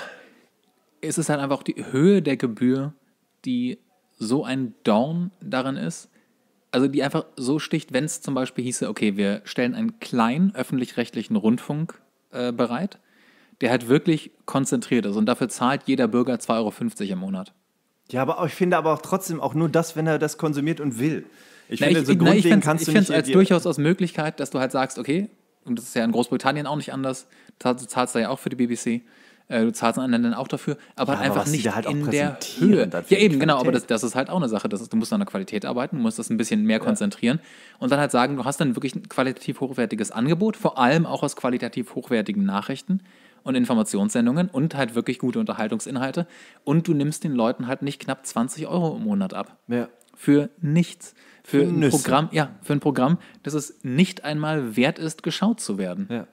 es ist halt einfach die Höhe der Gebühr, die so ein Dorn darin ist, also die einfach so sticht, wenn es zum Beispiel hieße, okay, wir stellen einen kleinen öffentlich-rechtlichen Rundfunk bereit, der halt wirklich konzentriert ist und dafür zahlt jeder Bürger 2,50 € im Monat. Ja, aber ich finde aber auch trotzdem auch nur das, wenn er das konsumiert und will. Ich finde es als durchaus als Möglichkeit, dass du halt sagst, okay, und das ist ja in Großbritannien auch nicht anders, du zahlst da ja auch für die BBC, du zahlst in anderen Ländern auch dafür, aber halt einfach nicht halt in der Höhe. Ja eben, genau, aber das ist halt auch eine Sache, du musst an der Qualität arbeiten, du musst das ein bisschen mehr konzentrieren und dann halt sagen, du hast dann wirklich ein qualitativ hochwertiges Angebot, vor allem auch aus qualitativ hochwertigen Nachrichten und Informationssendungen und halt wirklich gute Unterhaltungsinhalte und du nimmst den Leuten halt nicht knapp 20 € im Monat ab. Ja. Für nichts. Für ein Nüsse. Programm, das es nicht einmal wert ist, geschaut zu werden. Ja.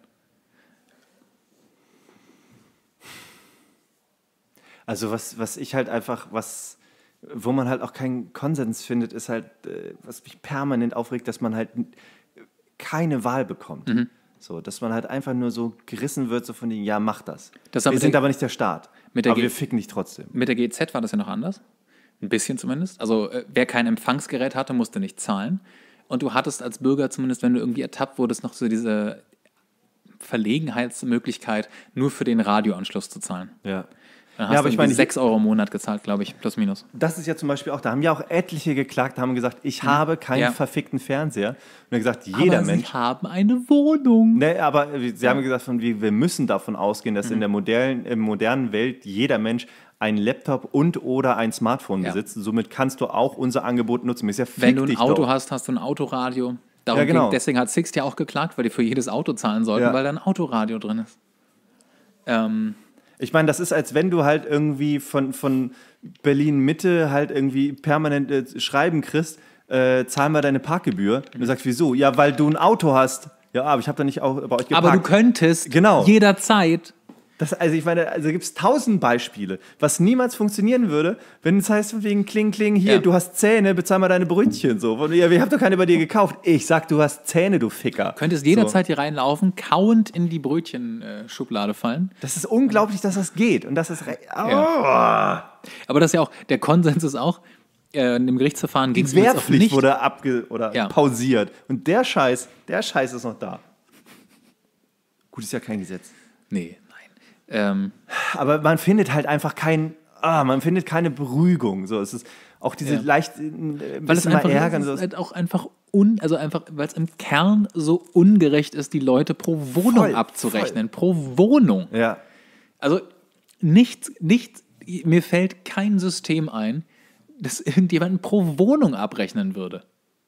Also was ich halt einfach, wo man halt auch keinen Konsens findet, ist halt, was mich permanent aufregt, dass man halt keine Wahl bekommt. So, dass man halt einfach nur so gerissen wird, so von denen, ja, mach das. Wir sind aber nicht der Staat. Aber wir ficken dich trotzdem. Mit der GEZ war das ja noch anders. Ein bisschen zumindest. Also wer kein Empfangsgerät hatte, musste nicht zahlen. Und du hattest als Bürger zumindest, wenn du irgendwie ertappt wurdest, noch so diese Verlegenheitsmöglichkeit, nur für den Radioanschluss zu zahlen. Ja. Dann hast du 6 € im Monat gezahlt, glaube ich, plus minus. Das ist ja zum Beispiel auch, da haben ja auch etliche geklagt, haben gesagt, ich habe keinen verfickten Fernseher. Und dann gesagt, jeder Mensch. Sie haben eine Wohnung. Nee, aber sie haben gesagt, wir müssen davon ausgehen, dass in der modernen Welt jeder Mensch einen Laptop und/oder ein Smartphone besitzt. Somit kannst du auch unser Angebot nutzen. Wenn du ein Auto hast, hast du ein Autoradio. Deswegen hat Sixt ja auch geklagt, weil die für jedes Auto zahlen sollten, weil da ein Autoradio drin ist. Ich meine, das ist, als wenn du halt irgendwie von Berlin-Mitte halt irgendwie permanent Schreiben kriegst, zahl mal deine Parkgebühr. Und du sagst, wieso? Ja, weil du ein Auto hast. Ja, aber ich habe da nicht auch bei euch geparkt. Aber du könntest jederzeit. Also ich meine, gibt es 1000 Beispiele, was niemals funktionieren würde, wenn es heißt, wegen Kling, Kling, hier, du hast Zähne, bezahl mal deine Brötchen. So. Ja, wir haben doch keine bei dir gekauft. Ich sag, du hast Zähne, du Ficker. Du könntest jederzeit hier reinlaufen, kauend in die Brötchenschublade fallen. Das ist unglaublich, dass das geht. Und das ist... Aber das ist ja auch, der Konsens ist auch, in dem Gerichtsverfahren ging es jetzt auch nicht... Die Wehrpflicht wurde pausiert. Und der Scheiß ist noch da. Gut, ist ja kein Gesetz. Nee. Aber man findet halt einfach keine Beruhigung. So, es ist auch diese leicht ein weil es einfach ärgern. Es ist halt auch einfach also einfach, weil es im Kern so ungerecht ist, die Leute pro Wohnung abzurechnen. Pro Wohnung. Ja. Also mir fällt kein System ein, das irgendjemanden pro Wohnung abrechnen würde.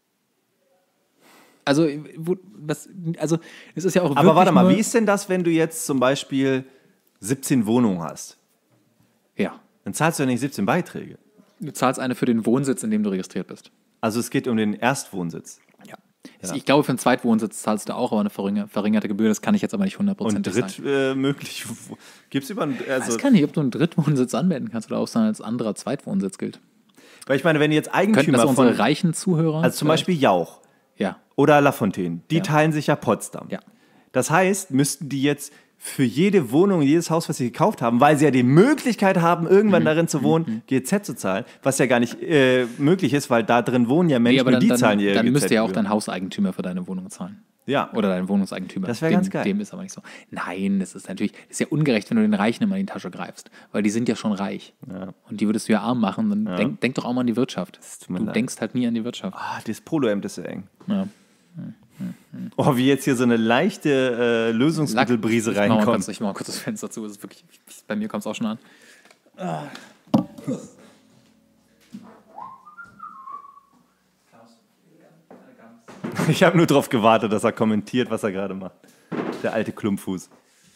Also, es ist ja auch wirklich. Aber warte mal, wie ist denn das, wenn du jetzt zum Beispiel 17 Wohnungen hast? Ja. Dann zahlst du ja nicht 17 Beiträge. Du zahlst eine für den Wohnsitz, in dem du registriert bist. Also es geht um den Erstwohnsitz. Ja. Ich glaube, für einen Zweitwohnsitz zahlst du auch aber eine verringerte Gebühr. Das kann ich jetzt aber nicht 100% Und drittmöglich, gibt es über... Das kann nicht, ob du einen Drittwohnsitz anmelden kannst oder auch so als anderer Zweitwohnsitz gilt. Weil ich meine, wenn jetzt Eigentümer das unsere reichen Zuhörer... Also zum Beispiel Jauch oder Lafontaine, die teilen sich ja Potsdam. Ja. Das heißt, müssten die jetzt für jede Wohnung, jedes Haus, was sie gekauft haben, weil sie ja die Möglichkeit haben, irgendwann darin zu wohnen, GEZ zu zahlen, was ja gar nicht möglich ist, weil da drin wohnen ja Menschen, und die zahlen ihr GEZ. Dann müsste ja auch dein Hauseigentümer für deine Wohnung zahlen. Ja. Oder dein Wohnungseigentümer. Das wäre ganz geil. Dem ist aber nicht so. Nein, das ist ja ungerecht, wenn du den Reichen immer in die Tasche greifst, weil die sind ja schon reich. Ja. Und die würdest du ja arm machen, dann denk doch auch mal an die Wirtschaft. Du denkst halt nie an die Wirtschaft. Das Polohemd ist so eng. Ja. Oh, wie jetzt hier so eine leichte Lösungsmittelbrise reinkommt. Ich mach mal kurz das Fenster zu. Das ist wirklich, bei mir kommt es auch schon an. Ich habe nur darauf gewartet, dass er kommentiert, was er gerade macht. Der alte Klumpfuß.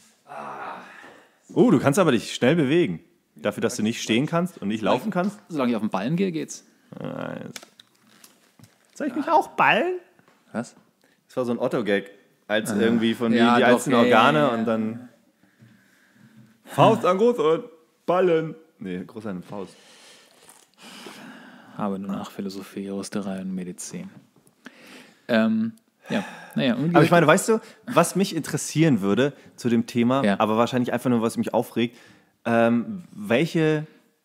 Oh, du kannst aber dich schnell bewegen. Dafür, dass du nicht stehen kannst und nicht laufen kannst. Solange ich auf den Ballen gehe, geht's. Soll ich mich auch ballen? Was? Das war so ein Otto-Gag, als irgendwie von die einzelnen Organe und dann Faust an Großhirn, Ballen. Nee, Großhirn, Faust. Habe nur nach Philosophie, Juristerei und Medizin. Aber ich meine, weißt du, was mich interessieren würde zu dem Thema, aber wahrscheinlich einfach nur, was mich aufregt, welche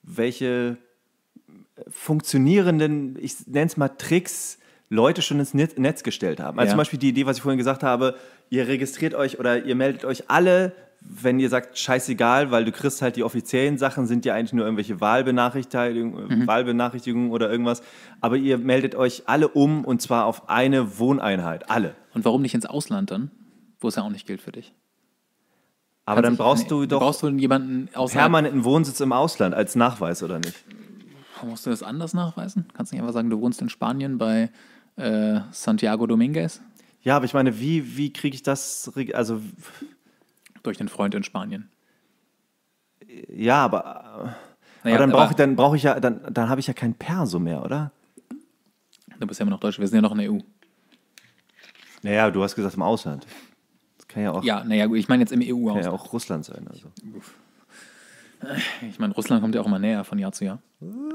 funktionierenden, ich nenne es mal Tricks, Leute schon ins Netz gestellt haben. Also zum Beispiel die Idee, was ich vorhin gesagt habe, ihr registriert euch oder ihr meldet euch alle, wenn ihr sagt, scheißegal, weil du kriegst halt die offiziellen Sachen, sind ja eigentlich nur irgendwelche Wahlbenachrichtigungen oder irgendwas, aber ihr meldet euch alle um und zwar auf eine Wohneinheit, alle. Und warum nicht ins Ausland dann, wo es ja auch nicht gilt für dich? Aber dann brauchst du jemanden permanenten Wohnsitz im Ausland als Nachweis, oder nicht? Musst du das anders nachweisen? Kannst du nicht einfach sagen, du wohnst in Spanien bei Santiago Dominguez? Ja, aber ich meine, wie kriege ich das, also... Durch den Freund in Spanien. Ja, aber dann habe ich ja kein Perso mehr, oder? Du bist ja immer noch Deutsch, wir sind ja noch in der EU. Naja, du hast gesagt im Ausland. Das kann ja auch... Ja, ich meine jetzt im EU-Ausland. Kann ja auch Russland sein, also. Ich meine, Russland kommt ja auch immer näher von Jahr zu Jahr.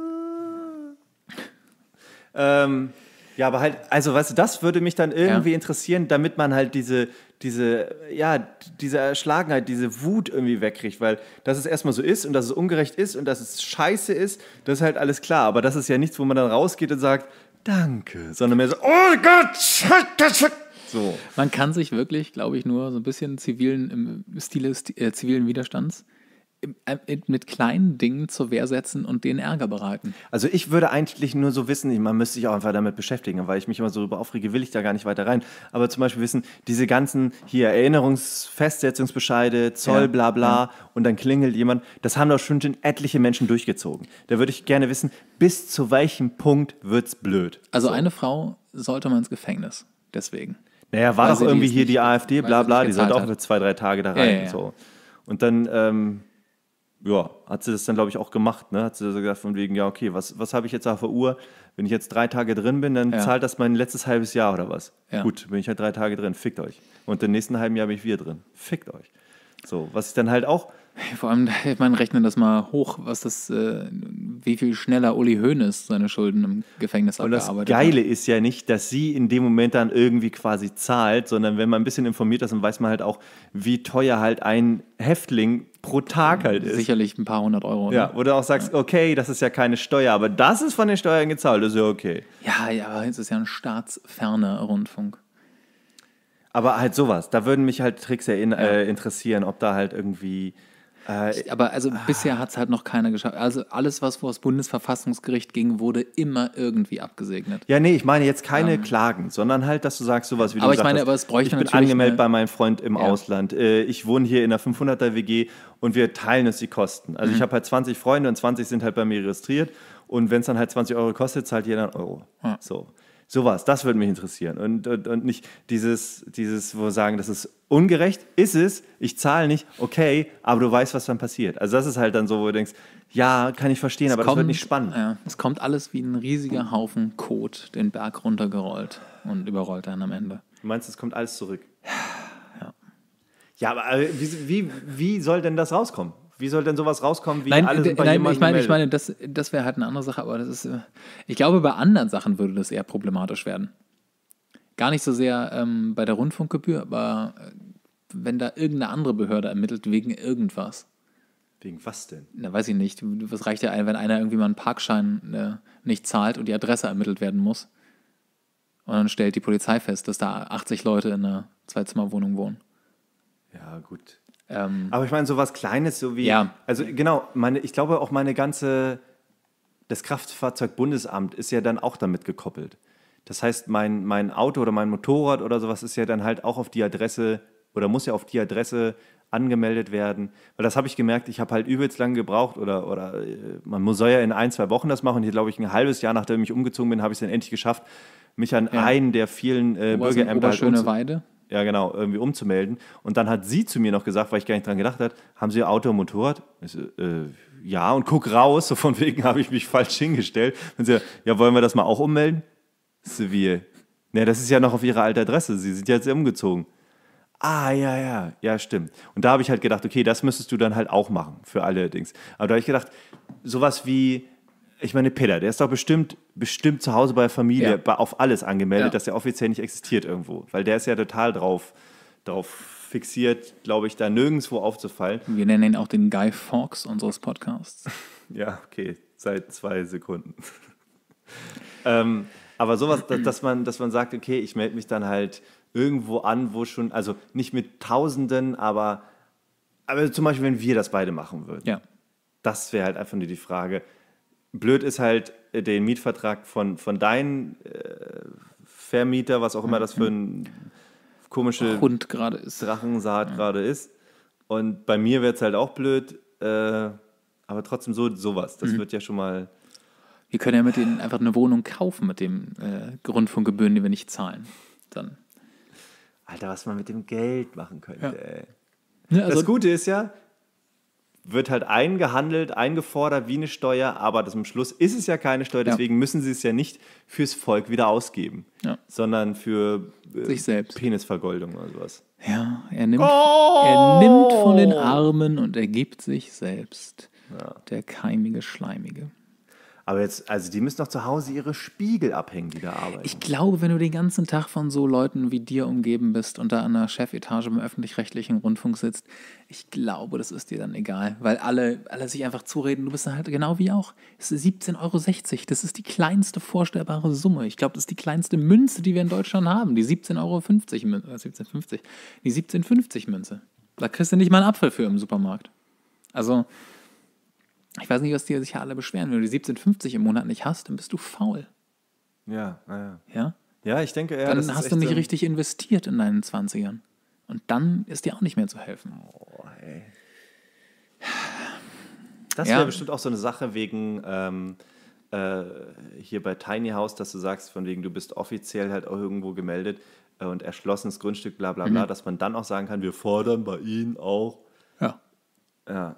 Ja, aber halt, also weißt du, das würde mich dann irgendwie interessieren, damit man halt diese Erschlagenheit, diese Wut irgendwie wegkriegt, weil dass es erstmal so ist und dass es ungerecht ist und dass es scheiße ist, das ist halt alles klar, aber das ist ja nichts, wo man dann rausgeht und sagt, danke, sondern mehr so, oh Gott, so. Man kann sich wirklich, glaube ich, nur so ein bisschen im Stile zivilen Widerstands mit kleinen Dingen zur Wehr setzen und denen Ärger bereiten. Also ich würde eigentlich nur so wissen, man müsste sich auch einfach damit beschäftigen, weil ich mich immer so darüber aufrege, will ich da gar nicht weiter rein. Aber zum Beispiel wissen, diese ganzen hier Erinnerungsfestsetzungsbescheide, Zoll, bla bla, und dann klingelt jemand, das haben doch schon etliche Menschen durchgezogen. Da würde ich gerne wissen, bis zu welchem Punkt wird's blöd. Also eine Frau sollte mal ins Gefängnis, deswegen. Naja, war doch irgendwie hier die AfD, bla bla, die sollte auch für 2-3 Tage da rein. Ja. So. Und dann... hat sie das dann, glaube ich, auch gemacht. Ne? Hat sie so gesagt, von wegen, ja, okay, was habe ich jetzt auf der Uhr? Wenn ich jetzt 3 Tage drin bin, dann zahlt das mein letztes halbes Jahr oder was? Ja. Gut, bin ich halt 3 Tage drin, fickt euch. Und im nächsten halben Jahr bin ich wieder drin, fickt euch. So, was ich dann halt auch... Vor allem, man rechnet das mal hoch, wie viel schneller Uli Hoeneß seine Schulden im Gefängnis abgearbeitet hat. Und das Geile ist ja nicht, dass sie in dem Moment dann irgendwie quasi zahlt, sondern wenn man ein bisschen informiert ist, dann weiß man halt auch, wie teuer halt ein Häftling pro Tag halt ist. Sicherlich ein paar 100 Euro. Ja, wo du auch sagst, okay, das ist ja keine Steuer, aber das ist von den Steuern gezahlt, das ist ja okay. Ja, aber es ist ja ein staatsferner Rundfunk. Aber halt sowas, da würden mich halt Tricks interessieren, ob da halt irgendwie... Aber also bisher hat es halt noch keiner geschafft. Also alles, was vor das Bundesverfassungsgericht ging, wurde immer irgendwie abgesegnet. Ja, nee, ich meine jetzt keine Klagen, sondern halt, dass du sagst sowas, wie du gesagt hast, aber es bräuchte ich bin natürlich angemeldet bei meinem Freund im Ja. Ausland, ich wohne hier in einer 500er-WG und wir teilen uns die Kosten. Also ich habe halt 20 Freunde und 20 sind halt bei mir registriert und wenn es dann halt 20 Euro kostet, zahlt jeder einen Euro. Ja. So. Sowas, das würde mich interessieren. Und nicht dieses, wo wir sagen, das ist ungerecht, ist es, ich zahle nicht, okay, aber du weißt, was dann passiert. Also das ist halt dann so, wo du denkst, ja, kann ich verstehen, aber das wird nicht spannend. Ja, es kommt alles wie ein riesiger Haufen Kot den Berg runtergerollt und überrollt dann am Ende. Du meinst, es kommt alles zurück? Ja. Ja, aber wie soll denn das rauskommen? Wie soll denn sowas rauskommen, wie Nein, alle sind bei jemandem ich meine, das wäre halt eine andere Sache, aber das ist, ich glaube, bei anderen Sachen würde das eher problematisch werden. Gar nicht so sehr bei der Rundfunkgebühr, aber wenn da irgendeine andere Behörde ermittelt wegen irgendwas. Wegen was denn? Na, weiß ich nicht. Was reicht ja ein, wenn einer irgendwie mal einen Parkschein nicht zahlt und die Adresse ermittelt werden muss? Und dann stellt die Polizei fest, dass da 80 Leute in einer Zwei-Zimmer-Wohnung wohnen. Ja, gut. Aber ich meine, so was Kleines, so wie, Ja. also genau, ich glaube auch das Kraftfahrzeugbundesamt ist ja dann auch damit gekoppelt. Das heißt, mein Auto oder mein Motorrad oder sowas ist ja dann halt auch auf die Adresse oder muss ja auf die Adresse angemeldet werden. Weil das habe ich gemerkt, ich habe halt übelst lange gebraucht oder man soll ja in 1-2 Wochen das machen. Hier glaube ich ein halbes Jahr, nachdem ich umgezogen bin, habe ich es dann endlich geschafft, mich an einen der vielen Bürgerämter Oberschöneweide. Ja, genau, irgendwie umzumelden. Und dann hat sie zu mir noch gesagt, weil ich gar nicht dran gedacht habe, haben Sie Auto und Motorrad? Ich so, ja, und guck raus, so von wegen habe ich mich falsch hingestellt. Und sie, ja, wollen wir das mal auch ummelden? So wie, ne, das ist ja noch auf Ihrer alten Adresse, Sie sind jetzt umgezogen. Ah, ja, stimmt. Und da habe ich halt gedacht, okay, das müsstest du dann halt auch machen für alle Dings. Aber da habe ich gedacht, sowas wie, ich meine, Peter, der ist doch bestimmt zu Hause bei der Familie auf alles angemeldet, dass der offiziell nicht existiert irgendwo. Weil der ist ja total drauf fixiert, glaube ich, da nirgendwo aufzufallen. Wir nennen ihn auch den Guy Fawkes unseres Podcasts. Ja, okay, seit 2 Sekunden. Aber sowas, dass man sagt, okay, ich melde mich dann halt irgendwo an, wo schon, also nicht mit Tausenden, aber zum Beispiel, wenn wir das beide machen würden. Ja. Das wäre halt einfach nur die Frage. Blöd ist halt den Mietvertrag von deinem Vermieter, was auch immer das für ein komische Hund gerade ist. Drachensaat gerade ist. Und bei mir wird es halt auch blöd, aber trotzdem sowas. Das wird ja schon mal... Wir können ja mit denen einfach eine Wohnung kaufen mit dem Rundfunkgebühren, die wir nicht zahlen. Dann. Alter, was man mit dem Geld machen könnte, ey. Ja, also das Gute ist ja, wird halt eingefordert wie eine Steuer, aber am Schluss ist es ja keine Steuer, deswegen müssen sie es ja nicht fürs Volk wieder ausgeben, sondern für sich selbst. Penisvergoldung oder sowas. Ja, er nimmt von den Armen und er gibt sich selbst. Ja. Der keimige, schleimige. Aber jetzt, also die müssen doch zu Hause ihre Spiegel abhängen, die da arbeiten. Ich glaube, wenn du den ganzen Tag von so Leuten wie dir umgeben bist und da an der Chefetage im öffentlich-rechtlichen Rundfunk sitzt, ich glaube, das ist dir dann egal, weil alle sich einfach zureden. Du bist dann halt genau wie auch. Es ist 17,60 €. Das ist die kleinste vorstellbare Summe. Ich glaube, das ist die kleinste Münze, die wir in Deutschland haben. Die 17,50 €. Die 17,50 Münze. Da kriegst du nicht mal einen Apfel für im Supermarkt. Also... Ich weiß nicht, was die sich alle beschweren. Wenn du die 17,50 im Monat nicht hast, dann bist du faul. Ja? Ja, ich denke, dann hast du nicht richtig investiert in deinen 20ern. Und dann ist dir auch nicht mehr zu helfen. Oh, ey. Das wäre bestimmt auch so eine Sache wegen hier bei Tiny House, dass du sagst, von wegen, du bist offiziell halt auch irgendwo gemeldet und erschlossenes Grundstück, bla bla bla, dass man dann auch sagen kann, wir fordern bei Ihnen auch. Ja.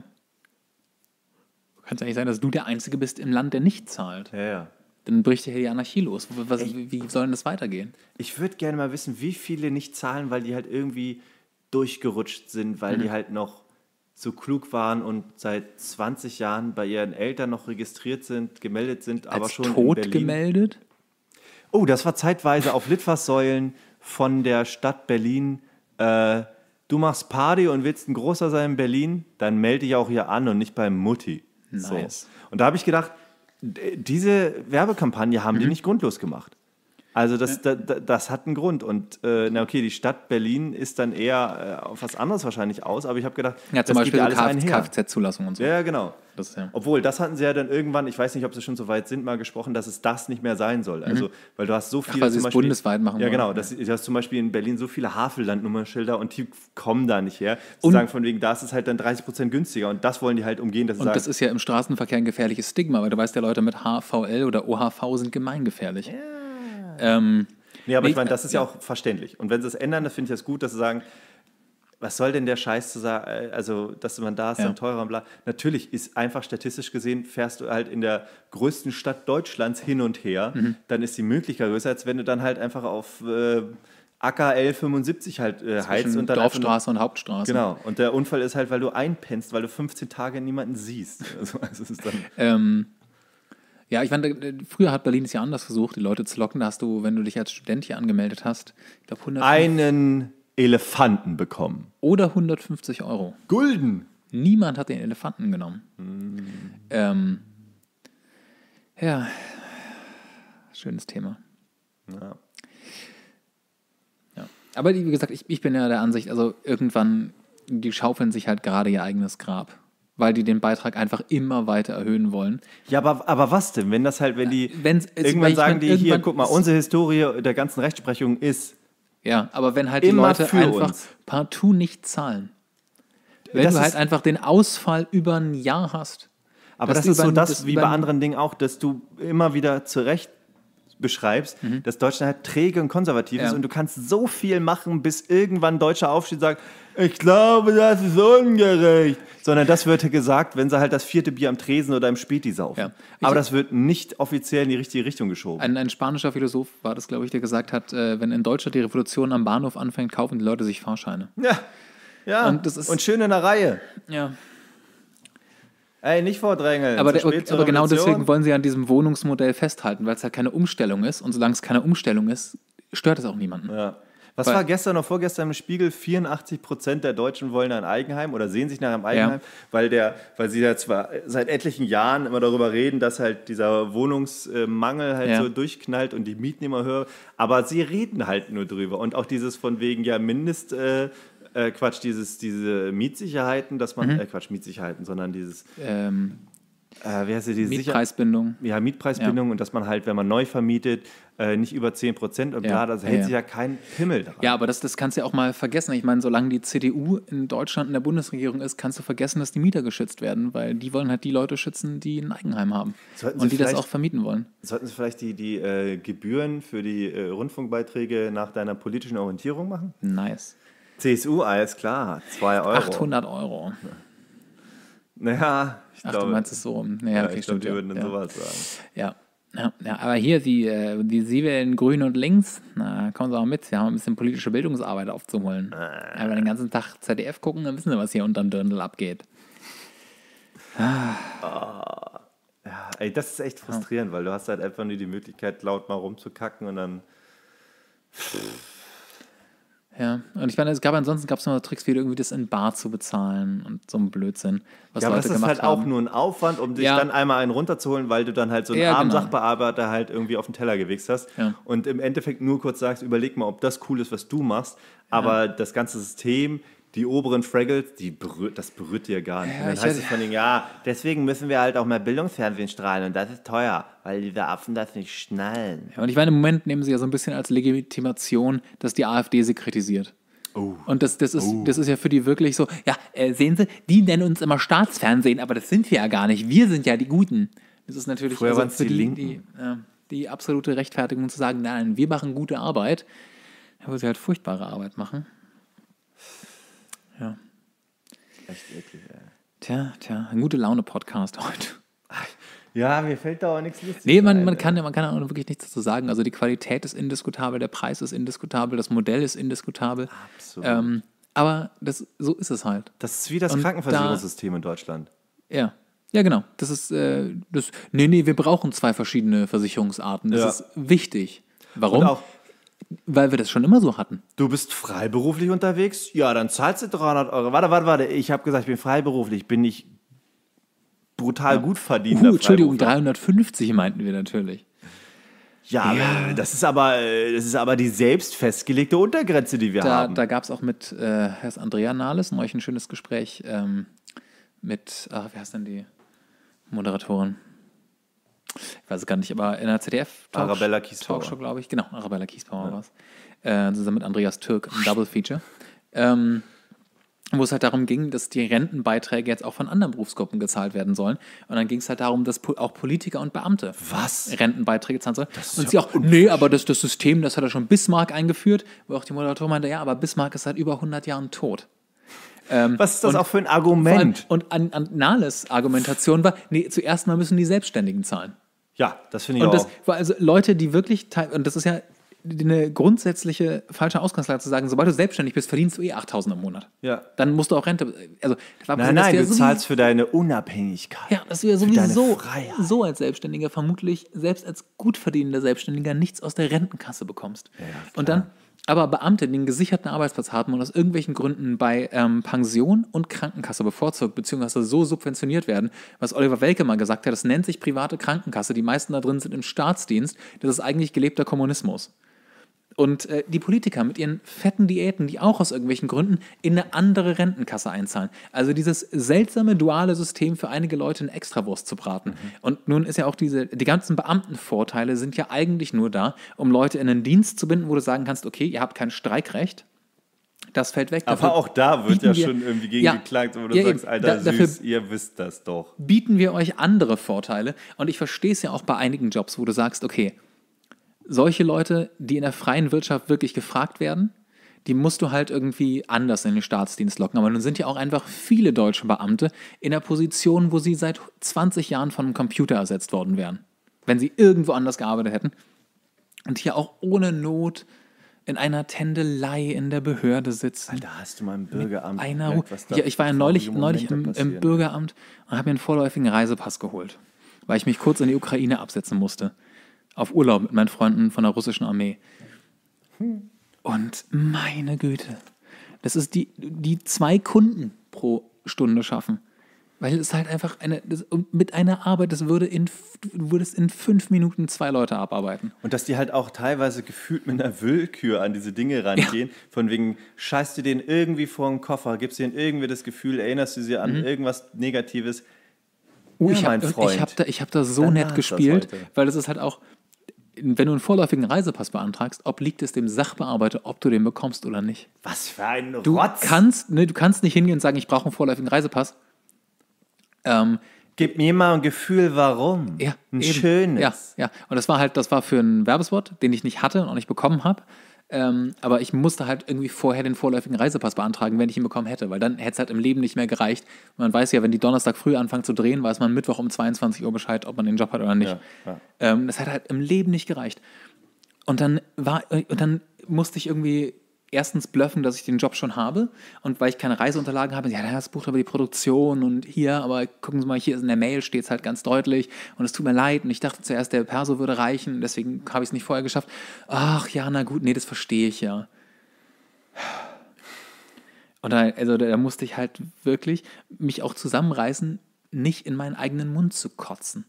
Kann es eigentlich sein, dass du der Einzige bist im Land, der nicht zahlt? Ja. Dann bricht ja die Anarchie los. Wie soll denn das weitergehen? Ich würde gerne mal wissen, wie viele nicht zahlen, weil die halt irgendwie durchgerutscht sind, weil die halt noch so klug waren und seit 20 Jahren bei ihren Eltern noch registriert sind, gemeldet sind, aber als schon in tot Berlin. Gemeldet? Oh, das war zeitweise auf Litfaßsäulen von der Stadt Berlin. Du machst Party und willst ein Großer sein in Berlin, dann melde dich auch hier an und nicht beim Mutti. Nice. So. Und da habe ich gedacht, diese Werbekampagne haben die nicht grundlos gemacht. Also das hat einen Grund. Und okay, die Stadt Berlin ist dann eher auf was anderes wahrscheinlich aus, aber ich habe gedacht, ja, zum Beispiel so Kfz-Zulassung und so. Ja, genau. Ja. Obwohl, das hatten sie ja dann irgendwann, ich weiß nicht, ob sie schon so weit sind, mal gesprochen, dass es das nicht mehr sein soll. Also, weil du hast so viele... weil sie es bundesweit machen wollen. Ja, genau. Du hast zum Beispiel in Berlin so viele Havelland-Nummernschilder und die kommen da nicht her. Zu sagen, von wegen, da ist es halt dann 30% günstiger und das wollen die halt umgehen. Dass sie sagen, das ist ja im Straßenverkehr ein gefährliches Stigma, weil du weißt ja, Leute mit HVL oder OHV sind gemeingefährlich. Ja. Nee, aber ich meine, das ist ja auch verständlich. Und wenn sie es ändern, dann finde ich das gut, dass sie sagen, was soll denn der Scheiß zu sagen, also, dass man da ist, dann teurer und bla. Natürlich ist einfach statistisch gesehen, fährst du halt in der größten Stadt Deutschlands hin und her, dann ist die Möglichkeit größer, als wenn du dann halt einfach auf AKL 75 halt heizt. Und dann Dorfstraße und Hauptstraße. Genau, und der Unfall ist halt, weil du einpennst, weil du 15 Tage niemanden siehst. Also es ist dann... Ja, ich meine, früher hat Berlin es ja anders versucht, die Leute zu locken. Da hast du, wenn du dich als Student hier angemeldet hast, ich glaube einen Elefanten bekommen. Oder 150 €. Gulden! Niemand hat den Elefanten genommen. Ja, schönes Thema. Ja. Aber wie gesagt, ich bin ja der Ansicht, also irgendwann, die schaufeln sich halt gerade ihr eigenes Grab. Weil die den Beitrag einfach immer weiter erhöhen wollen. Ja, aber was denn? Wenn das halt, wenn die irgendwann sagen die, hier, guck mal, unsere Historie der ganzen Rechtsprechung ist... Ja, aber wenn halt die Leute einfach partout nicht zahlen. Wenn du halt einfach den Ausfall über ein Jahr hast. Aber das ist so das, wie bei anderen Dingen auch, dass du immer wieder zurecht beschreibst, dass Deutschland halt träge und konservativ ist und du kannst so viel machen, bis irgendwann ein Deutscher aufsteht und sagt, ich glaube, das ist ungerecht. Sondern das wird gesagt, wenn sie halt das 4. Bier am Tresen oder im Späti saufen. Ja. Aber das wird nicht offiziell in die richtige Richtung geschoben. Ein spanischer Philosoph war das, glaube ich, der gesagt hat, wenn in Deutschland die Revolution am Bahnhof anfängt, kaufen die Leute sich Fahrscheine. Ja. Und schön in der Reihe. Ja. Ey, nicht vordrängeln. Aber genau deswegen wollen sie an diesem Wohnungsmodell festhalten, weil es halt keine Umstellung ist. Und solange es keine Umstellung ist, stört es auch niemanden. Ja. Was war gestern oder vorgestern im Spiegel? 84% der Deutschen wollen ein Eigenheim oder sehen sich nach einem Eigenheim, weil sie ja zwar seit etlichen Jahren immer darüber reden, dass halt dieser Wohnungsmangel halt so durchknallt und die Mieten immer höher, aber sie reden halt nur drüber. Und auch dieses von wegen diese Mietsicherheiten, dass man, Mietsicherheiten, sondern dieses, wie heißt die Mietpreisbindung. Mietpreisbindung und dass man halt, wenn man neu vermietet, nicht über 10% und bla, das hält sich ja kein Pimmel daran. Ja, aber das kannst du ja auch mal vergessen. Ich meine, solange die CDU in Deutschland in der Bundesregierung ist, kannst du vergessen, dass die Mieter geschützt werden, weil die wollen halt die Leute schützen, die ein Eigenheim haben und die das auch vermieten wollen. Sollten sie vielleicht die Gebühren für die Rundfunkbeiträge nach deiner politischen Orientierung machen? Nice. CSU, alles klar, 2 €. 800 €. Naja, ich glaube... du meinst es so. Naja, okay, ich glaube, die würden dann sowas sagen. Ja, aber hier, Sie wählen Grün und Links, na, kommen Sie auch mit, Sie haben ein bisschen politische Bildungsarbeit aufzuholen. Aber den ganzen Tag ZDF gucken, dann wissen Sie, was hier unterm Dirndl abgeht. Ja, ey, das ist echt frustrierend, weil du hast halt einfach nur die Möglichkeit, laut mal rumzukacken und dann... Ja, und ich meine, ansonsten gab es noch Tricks, wie irgendwie das in Bar zu bezahlen und so ein Blödsinn, was Leute gemacht haben. Ja, aber das ist halt auch nur ein Aufwand, um dich dann einmal einen runterzuholen, weil du dann halt so einen armen Sachbearbeiter halt irgendwie auf den Teller gewichst hast und im Endeffekt nur kurz sagst, überleg mal, ob das cool ist, was du machst, aber das ganze System, die oberen Fraggles, das berührt dir gar nicht. Und dann heißt es von denen, deswegen müssen wir halt auch mehr Bildungsfernsehen strahlen und das ist teuer, weil diese Affen das nicht schnallen. Ja, und ich meine, im Moment nehmen sie ja so ein bisschen als Legitimation, dass die AfD sie kritisiert. Oh. Und das ist ja für die wirklich so, sehen Sie, die nennen uns immer Staatsfernsehen, aber das sind wir ja gar nicht. Wir sind ja die Guten. Das ist natürlich für die absolute Rechtfertigung zu sagen, nein, wir machen gute Arbeit, wo sie halt furchtbare Arbeit machen. Ja. Echt eklig, ey. Tja, ein gute Laune-Podcast heute. Ja, mir fällt da auch nichts Lustiges ein. Nee, man kann auch wirklich nichts dazu sagen. Also die Qualität ist indiskutabel, der Preis ist indiskutabel, das Modell ist indiskutabel. Absolut. Aber so ist es halt. Das ist wie das Krankenversicherungssystem in Deutschland. Ja, genau. Das ist, wir brauchen 2 verschiedene Versicherungsarten. Das ist wichtig. Warum? Weil wir das schon immer so hatten. Du bist freiberuflich unterwegs? Ja, dann zahlst du 300 €. Warte. Ich habe gesagt, ich bin freiberuflich. Bin ich brutal gut verdienter Entschuldigung, 350 meinten wir natürlich. Ja, das ist aber die selbst festgelegte Untergrenze, die wir haben. Da gab es auch mit Herr Andrea Nahles neulich ein schönes Gespräch mit, wie heißt denn die Moderatorin? Ich weiß es gar nicht, aber in der Arabella Kiesbauer. Talkshow, glaube ich. Genau, Arabella Kiesbauer war es. Zusammen mit Andreas Türk im Double Feature. Wo es halt darum ging, dass die Rentenbeiträge jetzt auch von anderen Berufsgruppen gezahlt werden sollen. Und dann ging es halt darum, dass auch Politiker und Beamte Rentenbeiträge zahlen sollen. Und sie auch, aber das System, das hat ja schon Bismarck eingeführt, wo auch die Moderatorin meinte, ja, aber Bismarck ist seit über 100 Jahren tot. Was ist das auch für ein Argument? Und an Nahles Argumentation war, zuerst mal müssen die Selbstständigen zahlen. Ja, das finde ich auch. Und das war also Leute, die wirklich, und das ist ja eine grundsätzliche falsche Ausgangslage zu sagen, sobald du selbstständig bist, verdienst du 8.000 im Monat. Ja. Dann musst du auch Rente. Also, nein, du zahlst für deine Unabhängigkeit. Ja, dass du ja sowieso so als Selbstständiger vermutlich, selbst als gut verdienender Selbstständiger, nichts aus der Rentenkasse bekommst. Ja, und dann aber Beamte, die einen gesicherten Arbeitsplatz haben und aus irgendwelchen Gründen bei Pension und Krankenkasse bevorzugt, beziehungsweise so subventioniert werden, was Oliver Welke mal gesagt hat, das nennt sich private Krankenkasse, die meisten da drin sind im Staatsdienst, das ist eigentlich gelebter Kommunismus. Und die Politiker mit ihren fetten Diäten, die auch aus irgendwelchen Gründen in eine andere Rentenkasse einzahlen. Also dieses seltsame duale System für einige Leute eine Extrawurst zu braten. Und nun ist ja auch die ganzen Beamtenvorteile sind ja eigentlich nur da, um Leute in einen Dienst zu binden, wo du sagen kannst, okay, ihr habt kein Streikrecht. Das fällt weg. Aber auch da wird ja schon irgendwie gegen geklagt, wo du sagst, Alter, süß, ihr wisst das doch. Bieten wir euch andere Vorteile. Und ich verstehe es ja auch bei einigen Jobs, wo du sagst, okay, solche Leute, die in der freien Wirtschaft wirklich gefragt werden, die musst du halt irgendwie anders in den Staatsdienst locken. Aber nun sind ja auch einfach viele deutsche Beamte in der Position, wo sie seit 20 Jahren von einem Computer ersetzt worden wären, wenn sie irgendwo anders gearbeitet hätten. Und hier auch ohne Not in einer Tendelei in der Behörde sitzen. Alter, hast du mal im Bürgeramt ich war ja neulich im Bürgeramt und habe mir einen vorläufigen Reisepass geholt, weil ich mich kurz in die Ukraine absetzen musste. Auf Urlaub mit meinen Freunden von der russischen Armee. Und meine Güte, das ist die 2 Kunden pro Stunde schaffen. Weil es halt einfach mit einer Arbeit, du würdest in 5 Minuten 2 Leute abarbeiten. Und dass die halt auch teilweise gefühlt mit einer Willkür an diese Dinge rangehen, von wegen, scheißt du denen irgendwie vor den Koffer, gibst denen irgendwie das Gefühl, erinnerst du sie an irgendwas Negatives. Ich hab da so nett gespielt, weil das ist halt auch, wenn du einen vorläufigen Reisepass beantragst, obliegt es dem Sachbearbeiter, ob du den bekommst oder nicht. Was für ein Rotz. Du kannst nicht hingehen und sagen, ich brauche einen vorläufigen Reisepass. Gib mir mal ein Gefühl, warum. Ja, ein schönes. Ja. Und das war für einen Werbespot, den ich nicht hatte und auch nicht bekommen habe. Aber ich musste halt irgendwie vorher den vorläufigen Reisepass beantragen, wenn ich ihn bekommen hätte, weil dann hätte es halt im Leben nicht mehr gereicht. Man weiß ja, wenn die Donnerstag früh anfangen zu drehen, weiß man Mittwoch um 22 Uhr Bescheid, ob man den Job hat oder nicht. Ja. Das hat halt im Leben nicht gereicht. Und dann musste ich irgendwie erstens bluffen, dass ich den Job schon habe, und weil ich keine Reiseunterlagen habe, ja, das Buch über die Produktion und hier, aber gucken Sie mal, hier in der Mail steht es halt ganz deutlich und es tut mir leid und ich dachte zuerst, der Perso würde reichen, deswegen habe ich es nicht vorher geschafft. Ach ja, na gut, nee, das verstehe ich ja. Und da musste ich halt wirklich mich auch zusammenreißen, nicht in meinen eigenen Mund zu kotzen.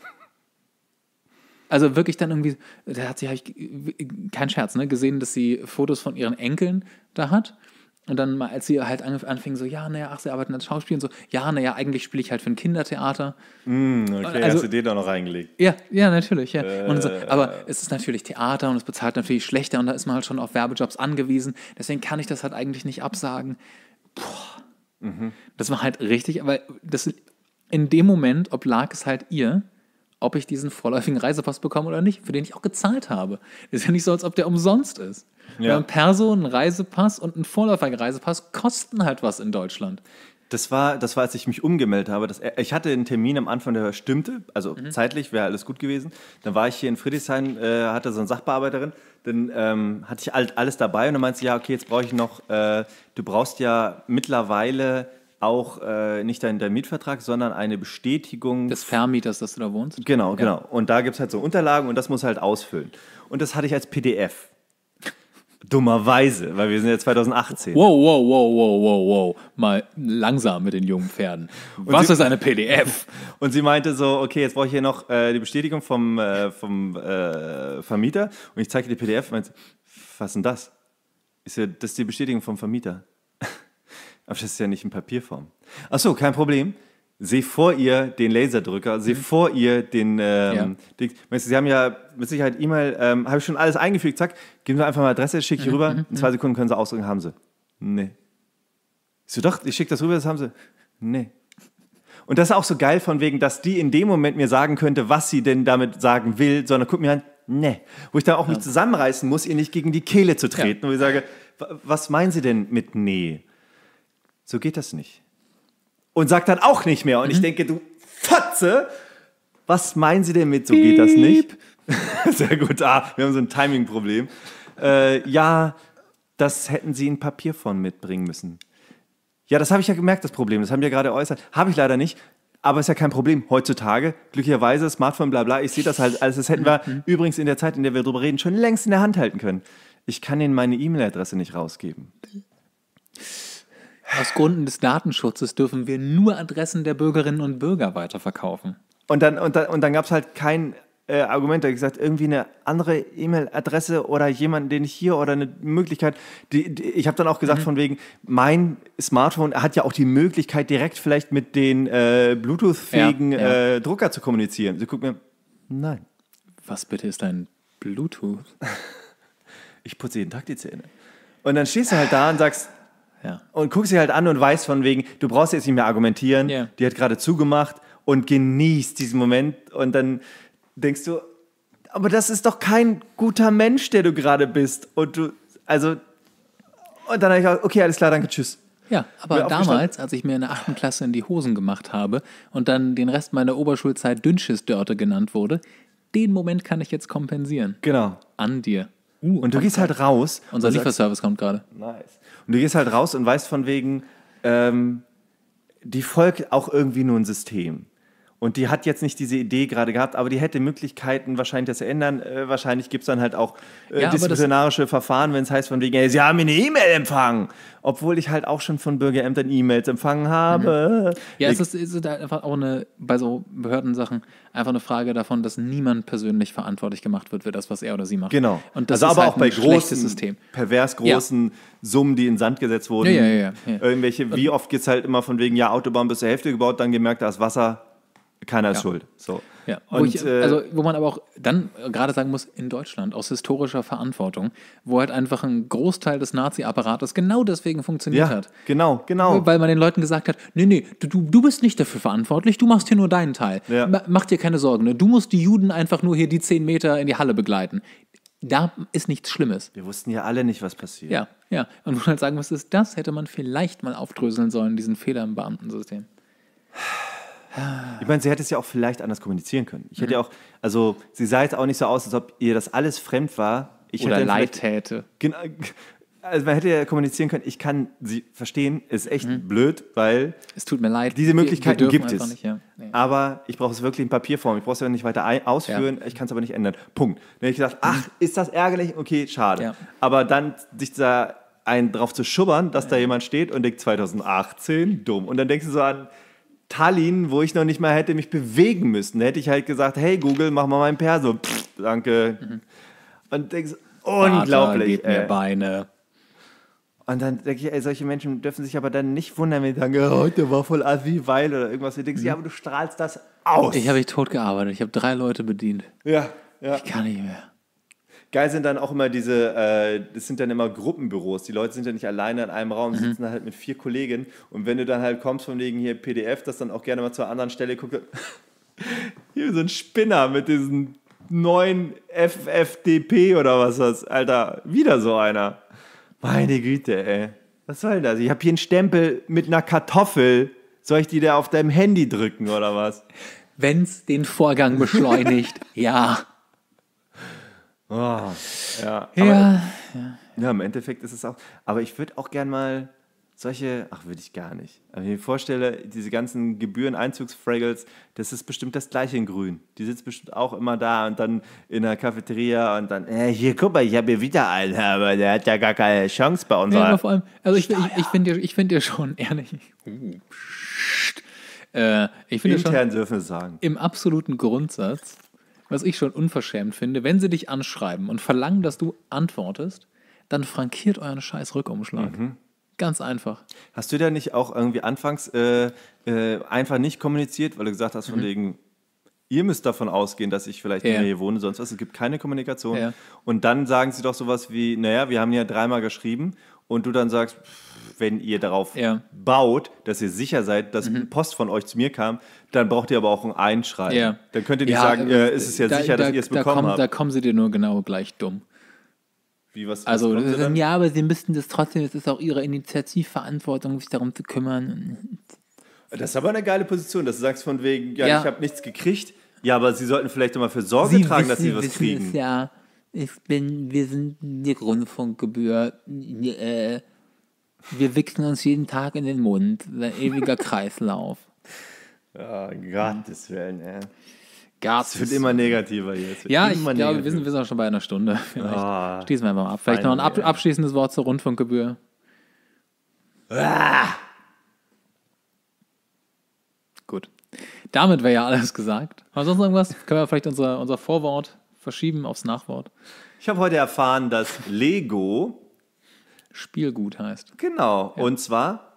Also wirklich dann irgendwie, habe ich, kein Scherz, ne, gesehen, dass sie Fotos von ihren Enkeln da hat. Und dann mal, als sie halt anfing, so, ja, naja, sie arbeiten als Schauspieler und so, ja, naja, eigentlich spiele ich halt für ein Kindertheater. Okay, also, hast du den da noch reingelegt? Ja, natürlich, ja. Und so, aber es ist natürlich Theater und es bezahlt natürlich schlechter und da ist man halt schon auf Werbejobs angewiesen. Deswegen kann ich das halt eigentlich nicht absagen. Das war halt richtig, aber in dem Moment oblag es halt ihr, ob ich diesen vorläufigen Reisepass bekomme oder nicht, für den ich auch gezahlt habe. Das ist ja nicht so, als ob der umsonst ist. Ja. Ein Perso, ein Reisepass und ein vorläufiger Reisepass kosten halt was in Deutschland. Das war, als ich mich umgemeldet habe. Ich hatte einen Termin am Anfang, der stimmte, also zeitlich wäre alles gut gewesen. Dann war ich hier in Friedrichshain, hatte so eine Sachbearbeiterin, dann hatte ich alles dabei und dann meinte sie, ja, okay, jetzt brauche ich noch, du brauchst ja mittlerweile auch nicht dein Mietvertrag, sondern eine Bestätigung des Vermieters, dass du da wohnst. Genau. Und da gibt es halt so Unterlagen und das muss halt ausfüllen. Und das hatte ich als PDF. Dummerweise, weil wir sind ja 2018. Wow. Mal langsam mit den jungen Pferden. Was ist eine PDF? Und sie meinte so, okay, jetzt brauche ich hier noch die Bestätigung vom Vermieter. Und ich zeige ihr die PDF und meinte, was ist denn das? Ich so, das ist die Bestätigung vom Vermieter. Aber das ist ja nicht in Papierform. Ach so, kein Problem. Sehe vor ihr den Laserdrücker, sehe vor ihr den Sie haben ja mit Sicherheit E-Mail, habe ich schon alles eingefügt, zack, geben Sie einfach mal Adresse, schicke ich rüber, in 2 Sekunden können Sie ausdrücken, haben Sie. Nee. Ich so, doch, ich schicke das rüber, das haben Sie. Nee. Und das ist auch so geil von wegen, dass die in dem Moment mir sagen könnte, was sie denn damit sagen will, sondern guckt mir an, nee. Wo ich dann auch mich zusammenreißen muss, ihr nicht gegen die Kehle zu treten. Wo ich sage, was meinen Sie denn mit nee? So geht das nicht. Und sagt dann auch nicht mehr. Und ich denke, du Fotze, was meinen Sie denn mit so geht das nicht? Sehr gut, wir haben so ein Timing-Problem. Ja, das hätten Sie in Papierform mitbringen müssen. Ja, das habe ich ja gemerkt, das Problem. Das haben wir ja gerade äußert. Habe ich leider nicht. Aber ist ja kein Problem. Heutzutage, glücklicherweise, Smartphone, bla bla, ich sehe das halt alles. Das hätten wir übrigens in der Zeit, in der wir darüber reden, schon längst in der Hand halten können. Ich kann Ihnen meine E-Mail-Adresse nicht rausgeben. Aus Gründen des Datenschutzes dürfen wir nur Adressen der Bürgerinnen und Bürger weiterverkaufen. Und dann gab es halt kein Argument, da gesagt, irgendwie eine andere E-Mail-Adresse oder jemanden, den ich hier oder eine Möglichkeit. Ich habe dann auch gesagt, von wegen, mein Smartphone hat ja auch die Möglichkeit, direkt vielleicht mit den Bluetooth-fähigen Drucker zu kommunizieren. Sie guckt mir, nein. Was bitte ist ein Bluetooth? Ich putze jeden Tag die Zähne. Und dann stehst du halt da und sagst, Ja. und guckst sie halt an und weißt von wegen, du brauchst jetzt nicht mehr argumentieren, die hat gerade zugemacht und genießt diesen Moment und dann denkst du, aber das ist doch kein guter Mensch, der du gerade bist und dann habe ich gesagt, okay, alles klar, danke, tschüss. Ja, aber damals, als ich mir in der 8. Klasse in die Hosen gemacht habe und dann den Rest meiner Oberschulzeit Dünnschiss-Dörte genannt wurde, den Moment kann ich jetzt kompensieren. Genau. An dir. Und du gehst halt raus. Unser Lieferservice kommt gerade. Nice. Und du gehst halt raus und weißt von wegen, die folgt auch irgendwie nur ein System. Und die hat jetzt nicht diese Idee gerade gehabt, aber die hätte Möglichkeiten, wahrscheinlich das zu ändern. Wahrscheinlich gibt es dann halt auch disziplinarische Verfahren, wenn es heißt von wegen, hey, Sie haben eine E-Mail empfangen. Obwohl ich halt auch schon von Bürgerämtern E-Mails empfangen habe. Ja, es ist halt einfach auch bei so Behördensachen einfach eine Frage davon, dass niemand persönlich verantwortlich gemacht wird für das, was er oder sie macht. Genau. Und das also ist aber halt auch bei großen, System. pervers großen Summen, die in den Sand gesetzt wurden. Ja. Irgendwelche, wie oft geht es halt immer von wegen, ja, Autobahn bis zur Hälfte gebaut, dann gemerkt, da ist Wasser. Keiner ist schuld. So. Ja. Und, wo man aber auch dann gerade sagen muss, in Deutschland aus historischer Verantwortung, wo halt einfach ein Großteil des Nazi-Apparates genau deswegen funktioniert hat. Genau. Weil man den Leuten gesagt hat, nee, du bist nicht dafür verantwortlich, du machst hier nur deinen Teil. Ja. Mach dir keine Sorgen, ne? Du musst die Juden einfach nur hier die 10 Meter in die Halle begleiten. Da ist nichts Schlimmes. Wir wussten ja alle nicht, was passiert. Ja. Und wo man halt sagen muss, das hätte man vielleicht mal aufdröseln sollen, diesen Fehler im Beamtensystem. Ich meine, sie hätte es ja auch vielleicht anders kommunizieren können. Ich hätte ja auch, also sie sah jetzt auch nicht so aus, als ob ihr das alles fremd war. Oder leid täte. Genau, also man hätte ja kommunizieren können, ich kann sie verstehen, ist echt blöd, weil es tut mir leid. Diese Möglichkeiten gibt es. Nicht, ja. Nee. Aber ich brauche es wirklich in Papierform. Ich brauche es ja nicht weiter ausführen, ich kann es aber nicht ändern. Punkt. Dann hätte ich gesagt, ach, ist das ärgerlich? Okay, schade. Ja. Aber dann sich da einen drauf zu schubbern, dass da jemand steht und denkt 2018, dumm. Und dann denkst du so an Tallinn, wo ich noch nicht mal hätte mich bewegen müssen. Da hätte ich halt gesagt, hey Google, mach mal meinen Perso. Danke. Und denkst, unglaublich. Gib mir Beine. Und dann denke ich, solche Menschen dürfen sich aber dann nicht wundern, wenn die sagen, heute war voll assi, weil oder irgendwas. Du denkst, ja, aber du strahlst das aus. Ich habe mich tot gearbeitet. Ich habe 3 Leute bedient. Ja. Ich kann nicht mehr. Geil sind dann auch immer das sind dann immer Gruppenbüros. Die Leute sind ja nicht alleine in einem Raum, sitzen dann halt mit 4 Kollegen. Und wenn du dann halt kommst von wegen hier PDF, das dann auch gerne mal zur anderen Stelle guckt, hier so ein Spinner mit diesen neuen FFDP oder was das, Alter, wieder so einer. Meine Güte, ey. Was soll das? Ich habe hier einen Stempel mit einer Kartoffel. Soll ich die da auf deinem Handy drücken oder was? Wenn's den Vorgang beschleunigt, ja. Oh, ja. Ja, im Endeffekt ist es auch. Aber ich würde auch gern mal würde ich gar nicht. Aber wenn ich mir vorstelle, diese ganzen Gebühren-Einzugs-Fraggles, das ist bestimmt das gleiche in Grün. Die sitzt bestimmt auch immer da und dann in der Cafeteria und dann, hier, guck mal, ich habe hier wieder einen, aber der hat ja gar keine Chance bei uns. Ja, aber vor allem, also ich finde ja schon, ehrlich, ich finde Intern schon, dürfen wir sagen. im absoluten Grundsatz, was ich schon unverschämt finde, wenn sie dich anschreiben und verlangen, dass du antwortest, dann frankiert euren scheiß Rückumschlag. Ganz einfach. Hast du da nicht auch irgendwie anfangs einfach nicht kommuniziert, weil du gesagt hast, von wegen, ihr müsst davon ausgehen, dass ich vielleicht nicht mehr hier wohne, sonst was, es gibt keine Kommunikation. Ja. Und dann sagen sie doch sowas wie, naja, wir haben ja 3-mal geschrieben und du dann sagst, wenn ihr darauf baut, dass ihr sicher seid, dass Post von euch zu mir kam, dann braucht ihr aber auch ein Einschreiben. Ja. Dann könnt ihr nicht sagen, ist es ja sicher, dass ihr es bekommen habt. Da kommen sie dir nur genau gleich dumm. Wie, was Also, kommt sie dann? ja, aber sie müssten das trotzdem, es ist auch ihre Initiativverantwortung, sich darum zu kümmern. Das ist aber eine geile Position, dass du sagst von wegen, ich habe nichts gekriegt, ja, aber sie sollten vielleicht immer für Sorge tragen, dass sie was kriegen. Es, ja, wir sind die Rundfunkgebühr, wir wichsen uns jeden Tag in den Mund, ein ewiger Kreislauf. Ja, Gottes Willen, Es wird immer negativer jetzt. Ja, ich glaube, wir sind auch schon bei einer Stunde. Vielleicht schließen wir einfach mal ab. Vielleicht noch ein abschließendes Wort zur Rundfunkgebühr. Gut. Damit wäre ja alles gesagt. Haben wir sonst irgendwas? Können wir vielleicht unser Vorwort verschieben aufs Nachwort? Ich habe heute erfahren, dass Lego Spielgut heißt. Genau, und zwar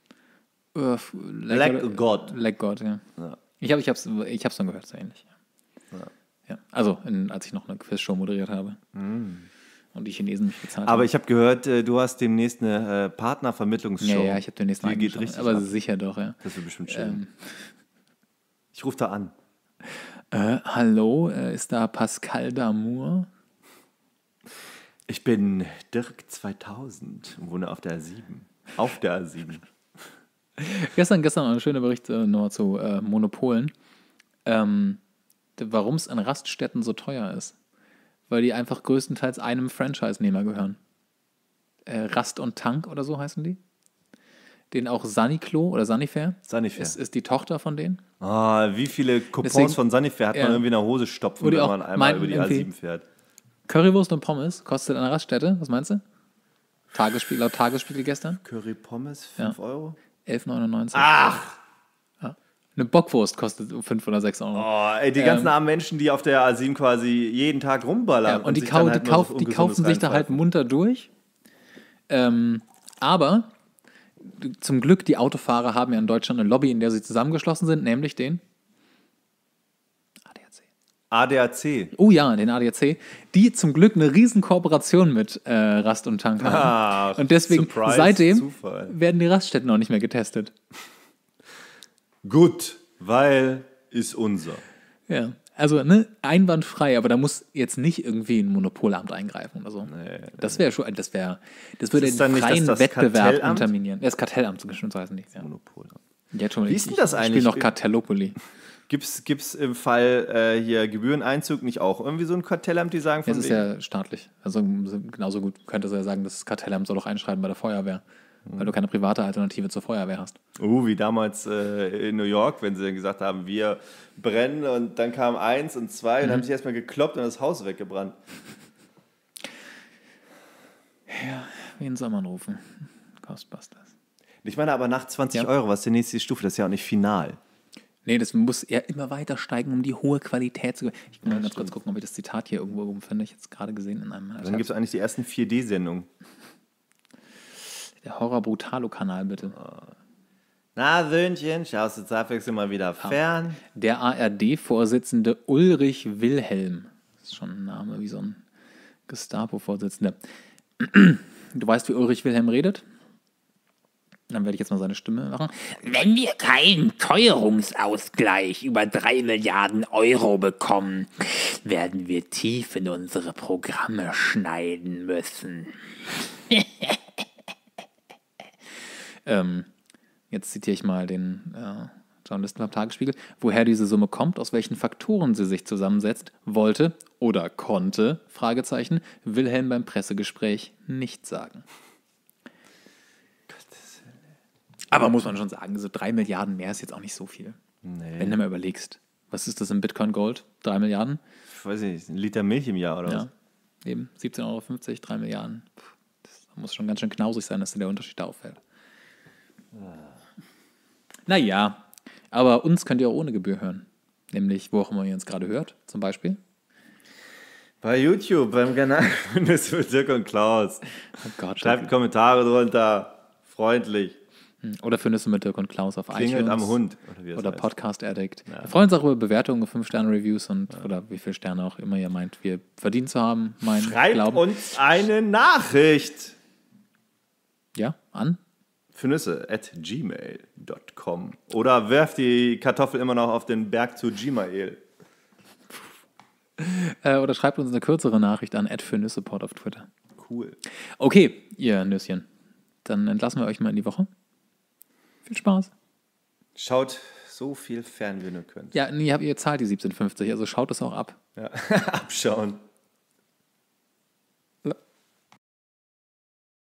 Leg God, ja. Ich hab's dann gehört, so ähnlich. Ja. Also, als ich noch eine Quizshow moderiert habe. Und die Chinesen mich bezahlt haben. Aber ich habe gehört, du hast demnächst eine Partnervermittlungsshow. Ja, ich habe demnächst eine. Geht richtig aber ab. sicher doch, ja. Das wird bestimmt schön. Ich rufe da an. Hallo, ist da Pascal Damour? Ich bin Dirk 2000 und wohne auf der A7. Auf der A7. Gestern ein schöner Bericht noch zu Monopolen. Warum es an Raststätten so teuer ist. Weil die einfach größtenteils einem Franchise-Nehmer gehören. Rast und Tank oder so heißen die. Den auch Sunnyclo oder Sunnyfair. Ist die Tochter von denen. Wie viele Coupons von Sunnyfair hat man irgendwie in der Hose stopfen, wenn man einmal über die A7 fährt. Currywurst und Pommes kostet an der Raststätte, was meinst du? Laut Tagesspiegel gestern. Curry Pommes, 5 Euro? 11,99. Ach! Ja. Eine Bockwurst kostet 5 oder 6 Euro. Die ganzen armen Menschen, die auf der A7 quasi jeden Tag rumballern. Und die kaufen sich da halt munter durch. Aber zum Glück, die Autofahrer haben ja in Deutschland eine Lobby, in der sie zusammengeschlossen sind, nämlich den ADAC. Oh ja, den ADAC, die zum Glück eine riesen Kooperation mit Rast und Tank haben. Und deswegen, seitdem werden die Raststätten auch nicht mehr getestet. Gut, weil ist unser. Ja, also einwandfrei, aber da muss jetzt nicht irgendwie ein Monopolamt eingreifen oder so. Nee, das wäre schon, das würde den freien Wettbewerb unterminieren. Das Kartellamt, so heißen die. Ja. Monopolamt. Wie ist denn das eigentlich? Ich spiele noch Kartellopoli. Gibt's im Fall hier Gebühreneinzug nicht auch irgendwie so ein Kartellamt, die sagen von das ist ja staatlich. Also genauso gut könnte es ja sagen, das Kartellamt soll doch einschreiben bei der Feuerwehr, weil du keine private Alternative zur Feuerwehr hast. Wie damals in New York, wenn sie gesagt haben, wir brennen und dann kam 1 und 2 und haben sich erstmal gekloppt und das Haus weggebrannt. Ja, wen soll man rufen? Ghostbusters. Ich meine aber nach 20 Euro, was ist die nächste Stufe? Das ist ja auch nicht final. Nee, das muss ja immer weiter steigen, um die hohe Qualität zu... Ich muss mal ganz kurz gucken, ob ich das Zitat hier irgendwo finde. Ich jetzt gerade gesehen in einem... Dann gibt es eigentlich die ersten 4D-Sendungen. Der Horror-Brutalo-Kanal, bitte. Na, Söhnchen, schaust du zur Abwechslung mal wieder fern? Der ARD-Vorsitzende Ulrich Wilhelm. Das ist schon ein Name, wie so ein Gestapo-Vorsitzender. Du weißt, wie Ulrich Wilhelm redet? Dann werde ich jetzt mal seine Stimme machen. Wenn wir keinen Teuerungsausgleich über 3 Milliarden Euro bekommen, werden wir tief in unsere Programme schneiden müssen. Jetzt zitiere ich mal den Journalisten vom Tagesspiegel. Woher diese Summe kommt, aus welchen Faktoren sie sich zusammensetzt, wollte oder konnte, Fragezeichen, Wilhelm beim Pressegespräch nicht sagen. Aber muss man schon sagen, so 3 Milliarden mehr ist jetzt auch nicht so viel. Nee. Wenn du mal überlegst. Was ist das in Bitcoin Gold? 3 Milliarden? Ich weiß nicht, 1 Liter Milch im Jahr oder was? Ja, eben 17,50 €, 3 Milliarden. Das muss schon ganz schön knausig sein, dass dir der Unterschied da auffällt. Naja, aber uns könnt ihr auch ohne Gebühr hören. Nämlich, wo auch immer ihr uns gerade hört, zum Beispiel. Bei YouTube, beim Kanal von Dirk und Klaus. Oh Gott, Schreibt Kommentare drunter. Freundlich. Oder Nüsse mit Dirk und Klaus auf Klingelt iTunes. am Hund. Oder Podcast Addict. Ja. Wir freuen uns auch über Bewertungen, 5-Sterne-Reviews oder wie viele Sterne auch immer ihr meint, wir verdient zu haben. Schreibt uns eine Nachricht. Ja, an? fürnüsse@gmail.com. Oder werft die Kartoffel immer noch auf den Berg zu Gmail. Oder schreibt uns eine kürzere Nachricht an @fürnüssepod auf Twitter. Cool. Okay, ihr Nüsschen. Dann entlassen wir euch mal in die Woche. Viel Spaß. Schaut so viel fern, wie ihr nur könnt. Ja, ihr zahlt die 17,50, also schaut es auch ab. Ja. Abschauen.